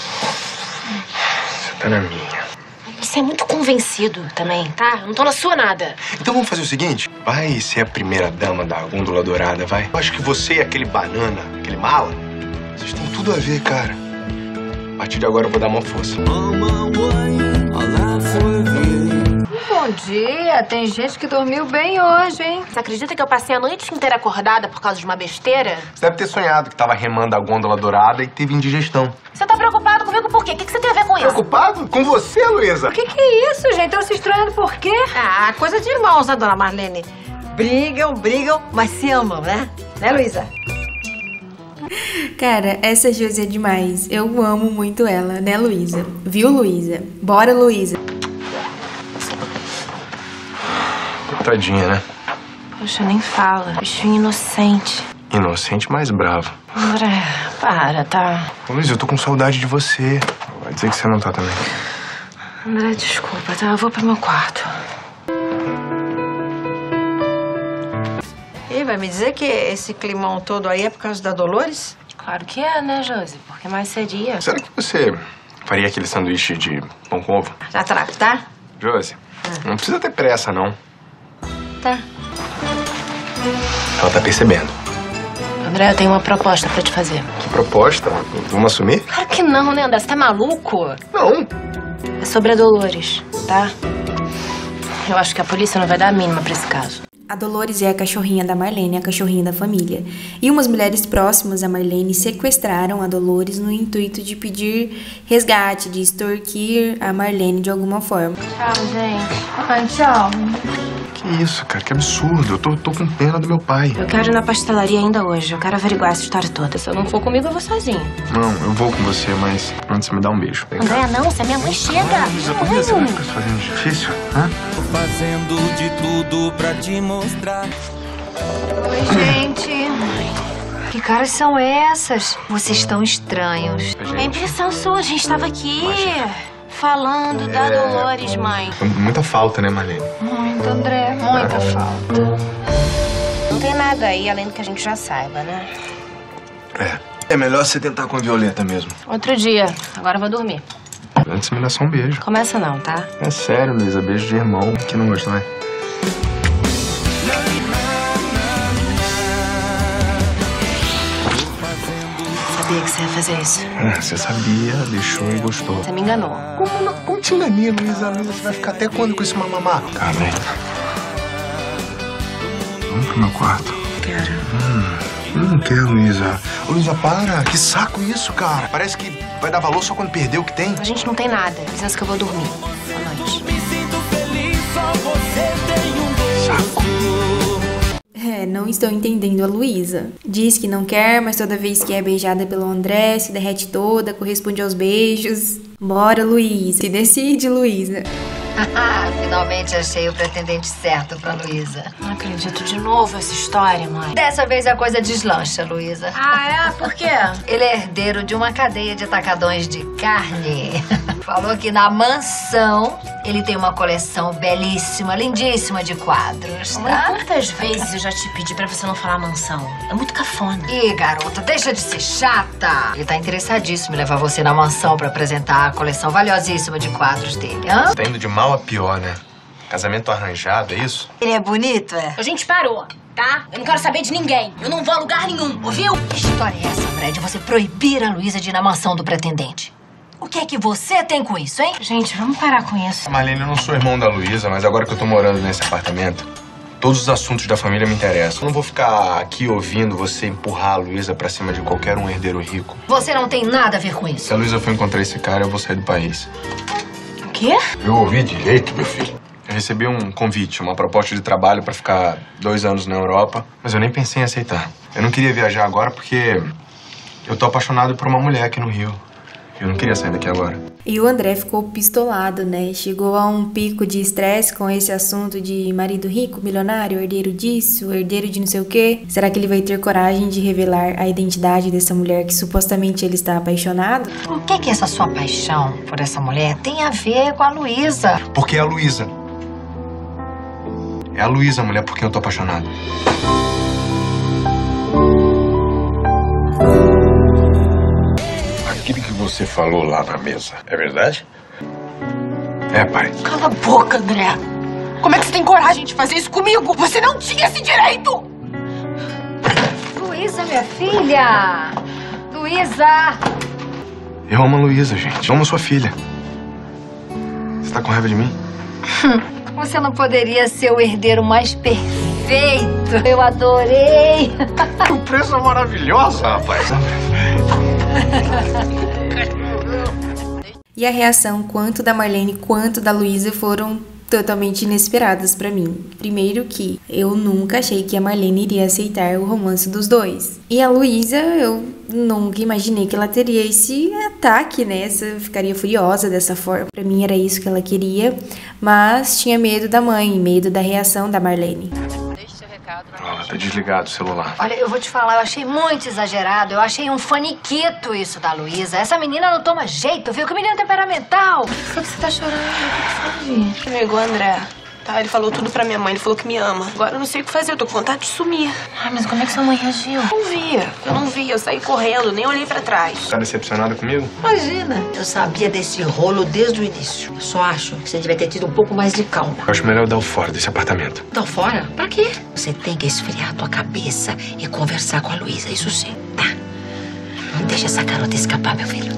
Você tá na minha. Você é muito convencido também, tá? Eu não tô na sua nada. Então vamos fazer o seguinte? Vai ser a primeira dama da Gôndola Dourada, vai? Eu acho que você e aquele banana, aquele mala, vocês têm tudo a ver, cara. A partir de agora eu vou dar uma força. Bom dia, tem gente que dormiu bem hoje, hein? Você acredita que eu passei a noite inteira acordada por causa de uma besteira? Você deve ter sonhado que tava remando a Gôndola Dourada e teve indigestão. Você tá preocupado comigo por quê? O que, que você tem a ver com isso? Preocupado? Com você, Luísa? O que, que é isso, gente? Estão se estranhando por quê? Ah, coisa de irmãos, né, dona Marlene? Brigam, brigam, mas se amam, né? Né, Luísa? Cara, essa Josi é demais. Eu amo muito ela, né, Luísa? Viu, Luísa? Bora, Luísa. Tadinha, né? Poxa, nem fala. Bichinho inocente. Inocente, mas bravo. André, para, tá? Ô, Luísa, eu tô com saudade de você. Vai dizer que você não tá também. André, desculpa, tá? Eu vou pro meu quarto. E vai me dizer que esse climão todo aí é por causa da Dolores? Claro que é, né, Josi? Porque mais seria. Será que você faria aquele sanduíche de pão com ovo? Já trago, tá? Josi, não precisa ter pressa, não. Tá. Ela tá percebendo. André, eu tenho uma proposta pra te fazer. Que proposta? Vamos assumir? Claro que não, né, André? Você tá maluco? Não. É sobre a Dolores, tá? Eu acho que a polícia não vai dar a mínima pra esse caso. A Dolores é a cachorrinha da Marlene, a cachorrinha da família. E umas mulheres próximas a Marlene sequestraram a Dolores no intuito de pedir resgate, de extorquir a Marlene de alguma forma. Tchau, gente. Ai, tchau. Que isso, cara? Que absurdo. Eu tô, tô com pena do meu pai. Eu quero ir na pastelaria ainda hoje. Eu quero averiguar essa história toda. Se eu não for comigo, eu vou sozinha. Não, eu vou com você, mas antes você me dá um beijo. Vem cá. André, não. Se a minha mãe chega. Luísa, por que você vai ficar fazendo difícil? Hã? Fazendo de tudo pra te mostrar. Oi, gente. Que caras são essas? Vocês estão estranhos. É impressão sua. A gente tava aqui falando da É. Dolores, mãe. Muita falta, né, Marlene? Muito, André. Muita falta. Não tem nada aí além do que a gente já saiba, né? É. É melhor você tentar com a Violeta mesmo. Outro dia. Agora eu vou dormir. Antes me dá só um beijo. Começa não, tá? É sério, Luísa. Beijo de irmão. Que não gosta, vai. Sabia que você ia fazer isso. Ah, você sabia, deixou e gostou. Você me enganou. Como não? Como te enganei, Luísa? Luísa, você vai ficar até quando com esse mamamá? Tá bem. Vamos pro meu quarto. Quero. Hum, eu não quero, Luísa. Ô, Luísa, para. Que saco isso, cara. Parece que vai dar valor só quando perder o que tem. A gente não tem nada. Licença que eu vou dormir. Boa noite. Me sinto feliz, só você tem um gosto. É, não estou entendendo a Luísa. Diz que não quer, mas toda vez que é beijada pelo André, se derrete toda, corresponde aos beijos. Bora, Luísa. Se decide, Luísa. Finalmente achei o pretendente certo pra Luísa. Não acredito de novo essa história, mãe. Dessa vez a coisa deslancha, Luísa. Ah, é? Por quê? Ele é herdeiro de uma cadeia de atacadões de carne. Falou que na mansão ele tem uma coleção belíssima, lindíssima de quadros, Mãe, tá? quantas vezes eu já te pedi pra você não falar mansão? É muito cafona. Ih, garota, deixa de ser chata. Ele tá interessadíssimo em levar você na mansão pra apresentar a coleção valiosíssima de quadros dele, hã? Tá indo de mal a pior, né? Casamento arranjado, é isso? Ele é bonito, é? A gente parou, tá? Eu não quero saber de ninguém. Eu não vou a lugar nenhum, ouviu? Que história é essa, André, de você proibir a Luísa de ir na mansão do pretendente? O que é que você tem com isso, hein? Gente, vamos parar com isso. Marlene, eu não sou irmão da Luísa, mas agora que eu tô morando nesse apartamento, todos os assuntos da família me interessam. Eu não vou ficar aqui ouvindo você empurrar a Luísa pra cima de qualquer um herdeiro rico. Você não tem nada a ver com isso. Se a Luísa for encontrar esse cara, eu vou sair do país. O quê? Eu ouvi direito, meu filho. Eu recebi um convite, uma proposta de trabalho pra ficar dois anos na Europa, mas eu nem pensei em aceitar. Eu não queria viajar agora porque eu tô apaixonado por uma mulher aqui no Rio. Eu não queria sair daqui agora. E o André ficou pistolado, né? Chegou a um pico de estresse com esse assunto de marido rico, milionário, herdeiro disso, herdeiro de não sei o quê. Será que ele vai ter coragem de revelar a identidade dessa mulher que supostamente ele está apaixonado? O que que essa sua paixão por essa mulher tem a ver com a Luísa? Porque é a Luísa. É a Luísa, a mulher por quem eu tô apaixonado. Aquilo que você falou lá na mesa, é verdade? É, pai. Cala a boca, André. Como é que você tem coragem de fazer isso comigo? Você não tinha esse direito! Luísa, minha filha! Luísa! Eu amo a Luísa, gente. Eu amo sua filha. Você tá com raiva de mim? Você não poderia ser o herdeiro mais perfeito. Eu adorei. Surpresa maravilhosa, rapaz. E a reação quanto da Marlene quanto da Luísa foram totalmente inesperadas pra mim. Primeiro que eu nunca achei que a Marlene iria aceitar o romance dos dois. E a Luísa, eu nunca imaginei que ela teria esse ataque, né? Essa, ficaria furiosa dessa forma. Pra mim era isso que ela queria, mas tinha medo da mãe, medo da reação da Marlene. Oh, tá desligado o celular. Olha, eu vou te falar, eu achei muito exagerado. Eu achei um faniquito isso da Luísa. Essa menina não toma jeito, viu? Que menina temperamental. Por que foi que você tá chorando? O que foi? Amigo, André. Tá, ele falou tudo pra minha mãe, ele falou que me ama. Agora eu não sei o que fazer, eu tô com vontade de sumir. Ai, mas como é que sua mãe reagiu? Eu não vi, eu não vi, eu saí correndo, nem olhei pra trás. Tá decepcionada comigo? Imagina, eu sabia desse rolo desde o início. Eu só acho que você devia ter tido um pouco mais de calma. Eu acho melhor eu dar o fora desse apartamento. Dar fora? Pra quê? Você tem que esfriar a tua cabeça e conversar com a Luísa, isso sim, tá? Não deixa essa garota escapar, meu filho.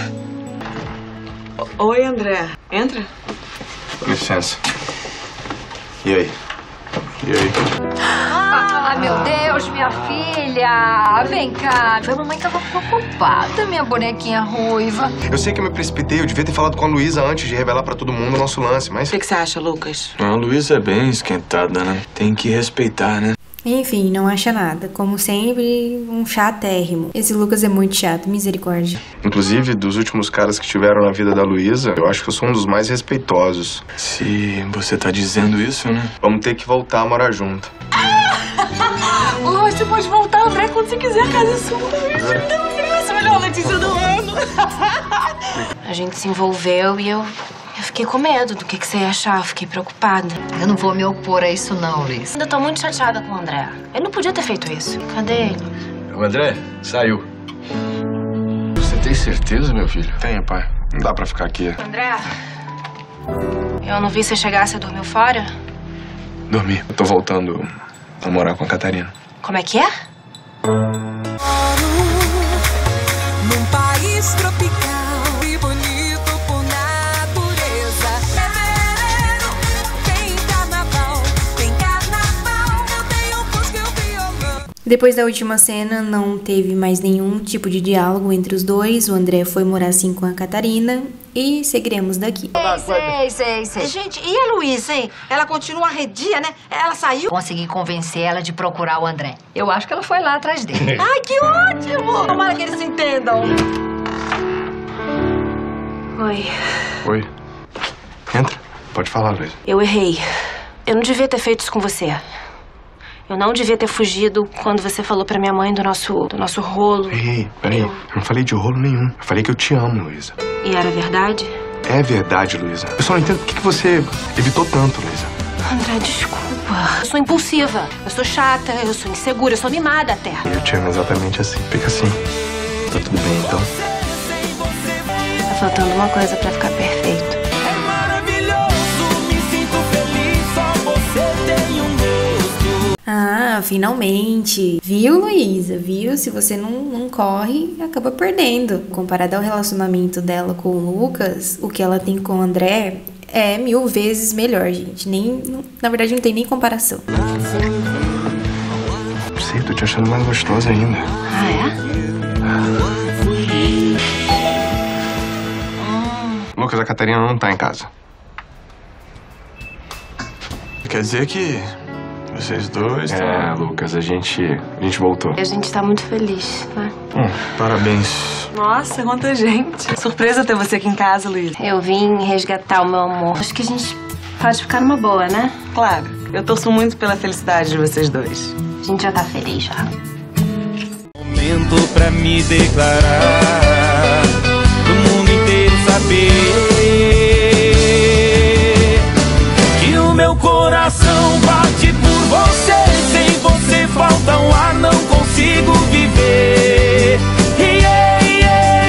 Oi, André. Entra. Com licença. E aí? E aí? Ah, meu Deus, minha filha! Vem cá. A mamãe tava preocupada, minha bonequinha ruiva. Eu sei que eu me precipitei, eu devia ter falado com a Luísa antes de revelar pra todo mundo o nosso lance, mas... O que, que você acha, Lucas? A Luísa é bem esquentada, né? Tem que respeitar, né? Enfim, não acha nada. Como sempre, um chatérrimo. Esse Lucas é muito chato, misericórdia. Inclusive, dos últimos caras que estiveram na vida da Luísa, eu acho que eu sou um dos mais respeitosos. Se você tá dizendo isso, né? Vamos ter que voltar a morar junto. Lógico, você pode voltar, André, quando você quiser. A casa é sua. Essa é a melhor notícia do ano. A gente se envolveu e eu... Eu fiquei com medo do que, que você ia achar, eu fiquei preocupada. Eu não vou me opor a isso não, Luísa. Ainda tô muito chateada com o André. Ele não podia ter feito isso. Cadê ele? O André saiu. Você tem certeza, meu filho? Tenho, pai. Não dá pra ficar aqui. André, eu não vi você chegar, você dormiu fora? Dormi. Eu tô voltando a morar com a Catarina. Como é que é? Num país tropical e bonito por natureza. Fevereiro, tem carnaval, tem carnaval, eu tenho busca e o violão. Depois da última cena, não teve mais nenhum tipo de diálogo entre os dois. O André foi morar assim com a Catarina e seguiremos daqui. Sei, sei, sei. Gente, e a Luísa, hein? Ela continua arredia, né? Ela saiu? Consegui convencer ela de procurar o André. Eu acho que ela foi lá atrás dele. Ai, que ótimo! Tomara que eles se entendam. Oi. Oi. Entra. Pode falar, Luísa. Eu errei. Eu não devia ter feito isso com você. Eu não devia ter fugido quando você falou pra minha mãe do nosso, do nosso rolo. Ei, ei, peraí. Eu não falei de rolo nenhum. Eu falei que eu te amo, Luísa. E era verdade? É verdade, Luísa. Eu só não entendo por que que você evitou tanto, Luísa. André, desculpa. Eu sou impulsiva. Eu sou chata, eu sou insegura, eu sou mimada até. Eu te amo exatamente assim. Fica assim. Tá tudo bem, então? Tá faltando uma coisa pra ficar perfeito. É maravilhoso, me sinto feliz, só você tem um gosto. Ah, finalmente. Viu, Luísa? Viu? Se você não, não corre, acaba perdendo. Comparado ao relacionamento dela com o Lucas, o que ela tem com o André é mil vezes melhor, gente. Nem, não- na verdade, não tem nem comparação. Não sei, tô te achando mais gostosa ainda. Ah, é? Lucas, a Catarina não tá em casa. Quer dizer que vocês dois... É, Lucas, a gente, a gente voltou. A gente tá muito feliz, né? Hum, parabéns. Nossa, quanta gente. Surpresa ter você aqui em casa, Luísa. Eu vim resgatar o meu amor. Acho que a gente pode ficar numa boa, né? Claro, eu torço muito pela felicidade de vocês dois. A gente já tá feliz já. Momento pra me declarar, do mundo inteiro saber que o meu coração bate por você. Sem você falta um ar, não consigo viver. Yeah, yeah,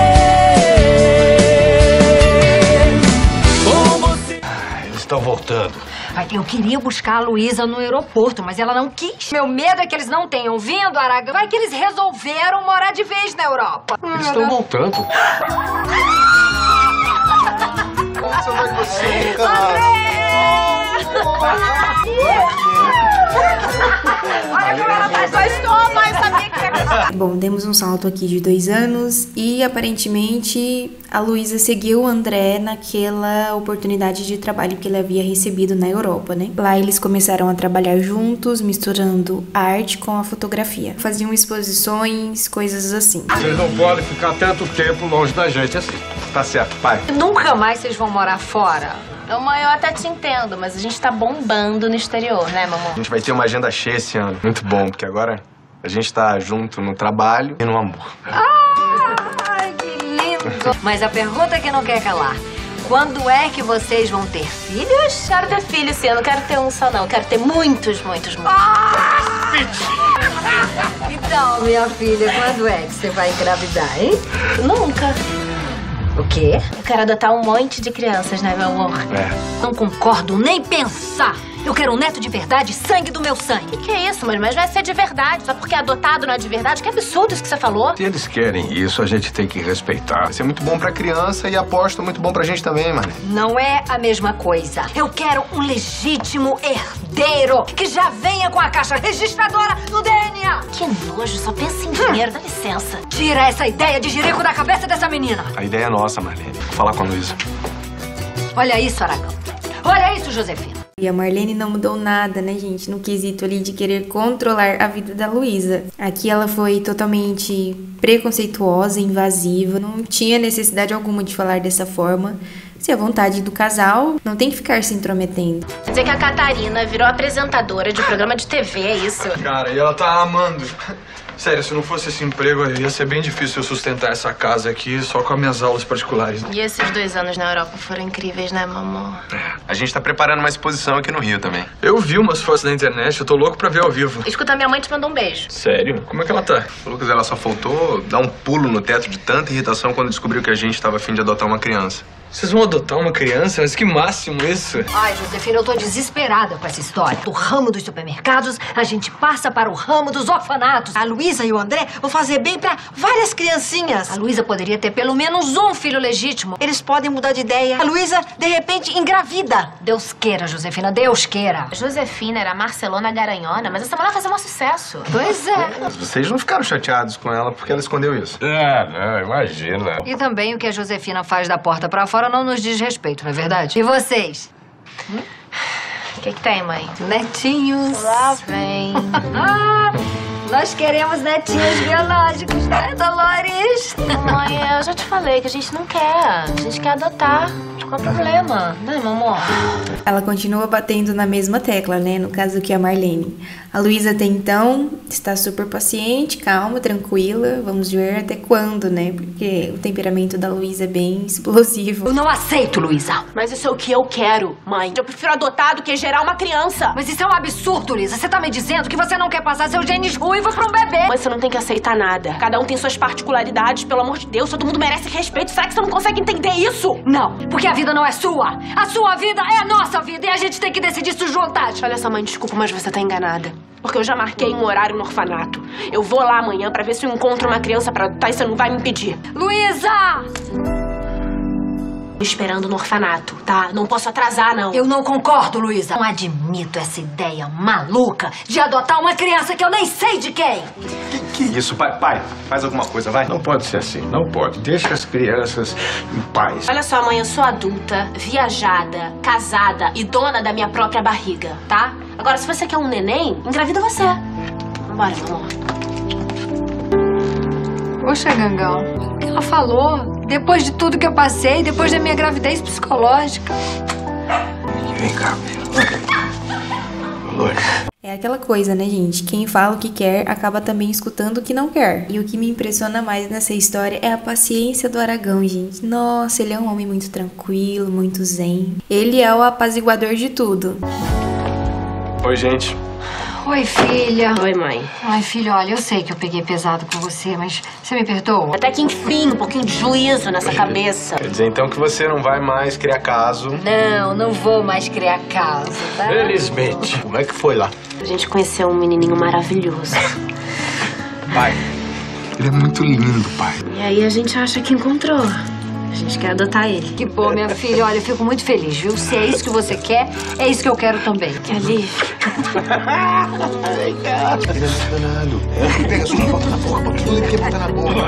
yeah. Com você. Eles estão voltando. Ai, eu queria buscar a Luísa no aeroporto, mas ela não quis. Meu medo é que eles não tenham vindo, Aragão. Vai que eles resolveram morar de vez na Europa. Eles estão voltando. Você vai você, cara. Olha como ela tá, só estou, mas sabia que ia Bom, demos um salto aqui de dois anos e aparentemente a Luísa seguiu o André naquela oportunidade de trabalho que ele havia recebido na Europa, né? Lá eles começaram a trabalhar juntos, misturando a arte com a fotografia. Faziam exposições, coisas assim. Vocês não podem ficar tanto tempo longe da gente assim. Tá certo, pai. Nunca mais vocês vão morar fora. Então, mãe, eu até te entendo, mas a gente tá bombando no exterior, né, mamãe? A gente vai ter uma agenda cheia esse ano. Muito bom, porque agora a gente tá junto no trabalho e no amor. Ai, que lindo! Mas a pergunta que não quer calar. Quando é que vocês vão ter filhos? Quero ter filho esse ano, não quero ter um só não. Quero ter muitos, muitos, muitos. Ah! Então, minha filha, quando é que você vai engravidar, hein? Nunca. O quê? Eu quero adotar um monte de crianças, né, meu amor? É. Não concordo nem pensar. Eu quero um neto de verdade, sangue do meu sangue. O que, que é isso, mãe? Mas vai ser de verdade. Só porque é adotado não é de verdade? Que absurdo isso que você falou. Se eles querem isso, a gente tem que respeitar. Vai ser muito bom pra criança e aposto muito bom pra gente também, mano. Não é a mesma coisa. Eu quero um legítimo herdeiro que já venha com a caixa registradora no D N A. Que nojo, só pensa em dinheiro, dá licença. Tira essa ideia de jirico da cabeça dessa menina. A ideia é nossa, Marlene. Vou falar com a Luísa. Olha isso, Aragão. Olha isso, Josefina. E a Marlene não mudou nada, né, gente, no quesito ali de querer controlar a vida da Luísa. Aqui ela foi totalmente preconceituosa, invasiva, não tinha necessidade alguma de falar dessa forma. Se é vontade do casal, não tem que ficar se intrometendo. Quer dizer que a Catarina virou apresentadora de programa de T V, é isso? Cara, e ela tá amando. Sério, se não fosse esse emprego, ia ser bem difícil eu sustentar essa casa aqui só com as minhas aulas particulares. E esses dois anos na Europa foram incríveis, né, mamãe? É. A gente tá preparando uma exposição aqui no Rio também. Eu vi umas fotos na internet, eu tô louco pra ver ao vivo. Escuta, minha mãe te mandou um beijo. Sério? Como é que ela tá? O Lucas, ela só faltou dar um pulo no teto de tanta irritação quando descobriu que a gente tava a fim de adotar uma criança. Vocês vão adotar uma criança? Mas que máximo isso! Ai, Josefina, eu tô desesperada com essa história. Do ramo dos supermercados, a gente passa para o ramo dos orfanatos. A Luísa e o André vão fazer bem pra várias criancinhas. A Luísa poderia ter pelo menos um filho legítimo. Eles podem mudar de ideia. A Luísa, de repente, engravida. Deus queira, Josefina, Deus queira. A Josefina era Marcelona Garanhona, mas essa mulher vai fazer um sucesso. Pois é. Vocês não ficaram chateados com ela porque ela escondeu isso? É, não, imagina. E também o que a Josefina faz da porta pra fora não nos diz respeito, não é verdade? E vocês? O hum? que que tem, mãe? Netinhos. Lá vem. Nós queremos netinhos biológicos, né, Dolores? Mãe, eu já te falei que a gente não quer. A gente quer adotar. Qual é o problema? Né, meu amor? Ela continua batendo na mesma tecla, né? No caso que a Marlene. A Luísa até então está super paciente, calma, tranquila. Vamos ver até quando, né? Porque o temperamento da Luísa é bem explosivo. Eu não aceito, Luísa. Mas isso é o que eu quero, mãe. Eu prefiro adotar do que gerar uma criança. Mas isso é um absurdo, Luísa. Você tá me dizendo que você não quer passar seu genes ruivo pra um bebê. Mas você não tem que aceitar nada. Cada um tem suas particularidades, pelo amor de Deus. Todo mundo merece respeito. Será que você não consegue entender isso? Não, porque a vida não é sua. A sua vida é a nossa vida e a gente tem que decidir isso juntas. Olha só, mãe, desculpa, mas você tá enganada. Porque eu já marquei um horário no orfanato. Eu vou lá amanhã pra ver se eu encontro uma criança pra adotar e você não vai me impedir. Luísa! Esperando no orfanato, tá? Não posso atrasar, não. Eu não concordo, Luísa. Não admito essa ideia maluca de adotar uma criança que eu nem sei de quem. Que, que isso, pai? Pai, faz alguma coisa, vai. Não pode ser assim, não pode. Deixa as crianças em paz. Olha só, mãe, eu sou adulta, viajada, casada e dona da minha própria barriga, tá? Agora, se você quer um neném, engravida você. Vambora, meu amor. Poxa, Gangão, o que ela falou? Depois de tudo que eu passei, depois da minha gravidez psicológica. Vem cá, Dolores. É aquela coisa, né, gente? Quem fala o que quer acaba também escutando o que não quer. E o que me impressiona mais nessa história é a paciência do Aragão, gente. Nossa, ele é um homem muito tranquilo, muito zen. Ele é o apaziguador de tudo. Oi, gente. Oi, filha. Oi, mãe. Ai, filha, olha, eu sei que eu peguei pesado com você, mas você me perdoa? Até que enfim, um pouquinho de juízo nessa cabeça. Quer dizer, então, que você não vai mais criar caso? Não, não vou mais criar caso, tá? Felizmente. Como é que foi lá? A gente conheceu um menininho maravilhoso. Pai, ele é muito lindo, pai. E aí a gente acha que encontrou. A gente quer adotar ele. Que bom, minha filha. Olha, eu fico muito feliz, viu? Se é isso que você quer, é isso que eu quero também. Que alívio. Vem cá. Danado. Pega sua boca na boca, pra tudo que botar na boca.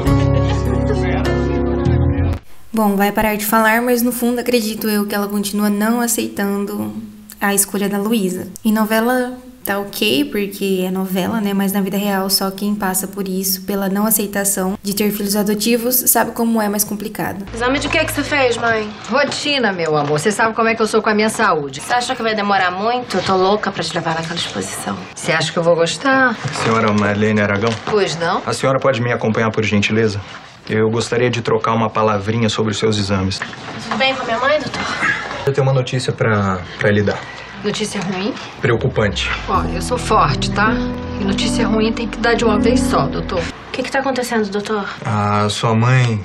Bom, vai parar de falar, mas no fundo acredito eu que ela continua não aceitando a escolha da Luísa. Em novela tá ok, porque é novela, né? Mas na vida real, só quem passa por isso, pela não aceitação de ter filhos adotivos, sabe como é mais complicado. Exame de que que você fez, mãe? Rotina, meu amor. Você sabe como é que eu sou com a minha saúde. Você acha que vai demorar muito? Eu tô louca pra te levar naquela exposição. Você acha que eu vou gostar? Senhora Marlene Aragão? Pois não. A senhora pode me acompanhar, por gentileza? Eu gostaria de trocar uma palavrinha sobre os seus exames. Tudo bem com a minha mãe, doutor? Eu tenho uma notícia pra, pra lhe dar. Notícia ruim? Preocupante. Olha, eu sou forte, tá? E notícia ruim tem que dar de uma vez só, doutor. O que que tá acontecendo, doutor? A sua mãe...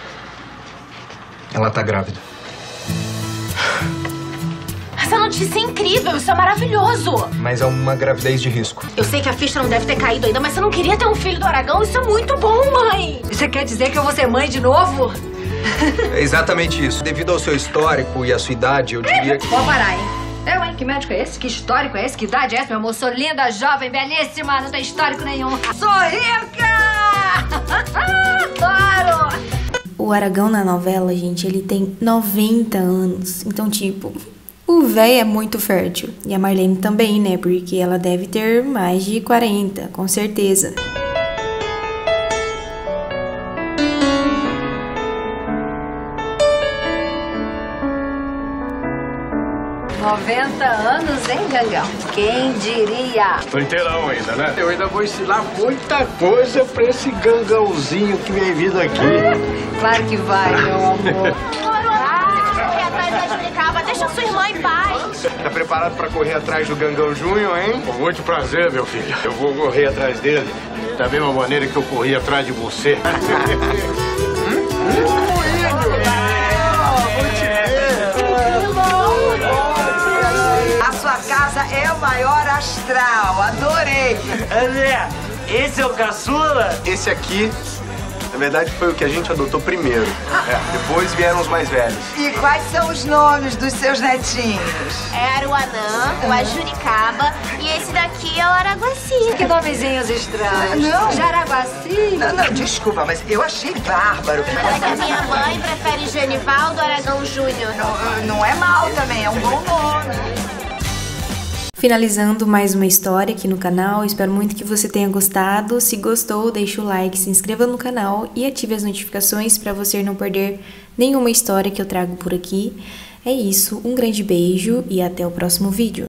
Ela tá grávida. Essa notícia é incrível, isso é maravilhoso. Mas é uma gravidez de risco. Eu sei que a ficha não deve ter caído ainda, mas você não queria ter um filho do Aragão? Isso é muito bom, mãe. Você quer dizer que eu vou ser mãe de novo? É exatamente isso. Devido ao seu histórico e à sua idade, eu diria que... Pode parar, hein? Eu, hein? Que médico é esse? Que histórico é esse? Que idade é essa, meu amor? Sou linda, jovem, belíssima, não tem histórico nenhum. Sou rica! Adoro! O Aragão na novela, gente, ele tem noventa anos. Então, tipo, o véi é muito fértil. E a Marlene também, né? Porque ela deve ter mais de quarenta, com certeza. noventa anos, hein, Gangão? Quem diria? Tô inteirão ainda, né? Eu ainda vou ensinar muita coisa pra esse gangãozinho que vem vindo aqui. Claro que vai, meu amor. Correr atrás da Juricaba, deixa sua irmã em paz. Tá preparado pra correr atrás do Gangão Júnior, hein? Com muito prazer, meu filho. Eu vou correr atrás dele da mesma maneira que eu corri atrás de você. A sua casa é o maior astral, adorei. André, esse é o caçula? Esse aqui, na verdade, foi o que a gente adotou primeiro. É, depois vieram os mais velhos. E quais são os nomes dos seus netinhos? É Aruanã, o Ajuricaba e esse daqui é o Araguaci. Que nomezinhos estranhos. Não. Jaraguaci. Não, não, desculpa, mas eu achei bárbaro. Mas é que a minha mãe prefere Genivaldo Aragão Júnior. Não, não é mal também, é um bom nome. Finalizando mais uma história aqui no canal, espero muito que você tenha gostado. Se gostou, deixa o like, se inscreva no canal e ative as notificações para você não perder nenhuma história que eu trago por aqui. É isso, um grande beijo e até o próximo vídeo.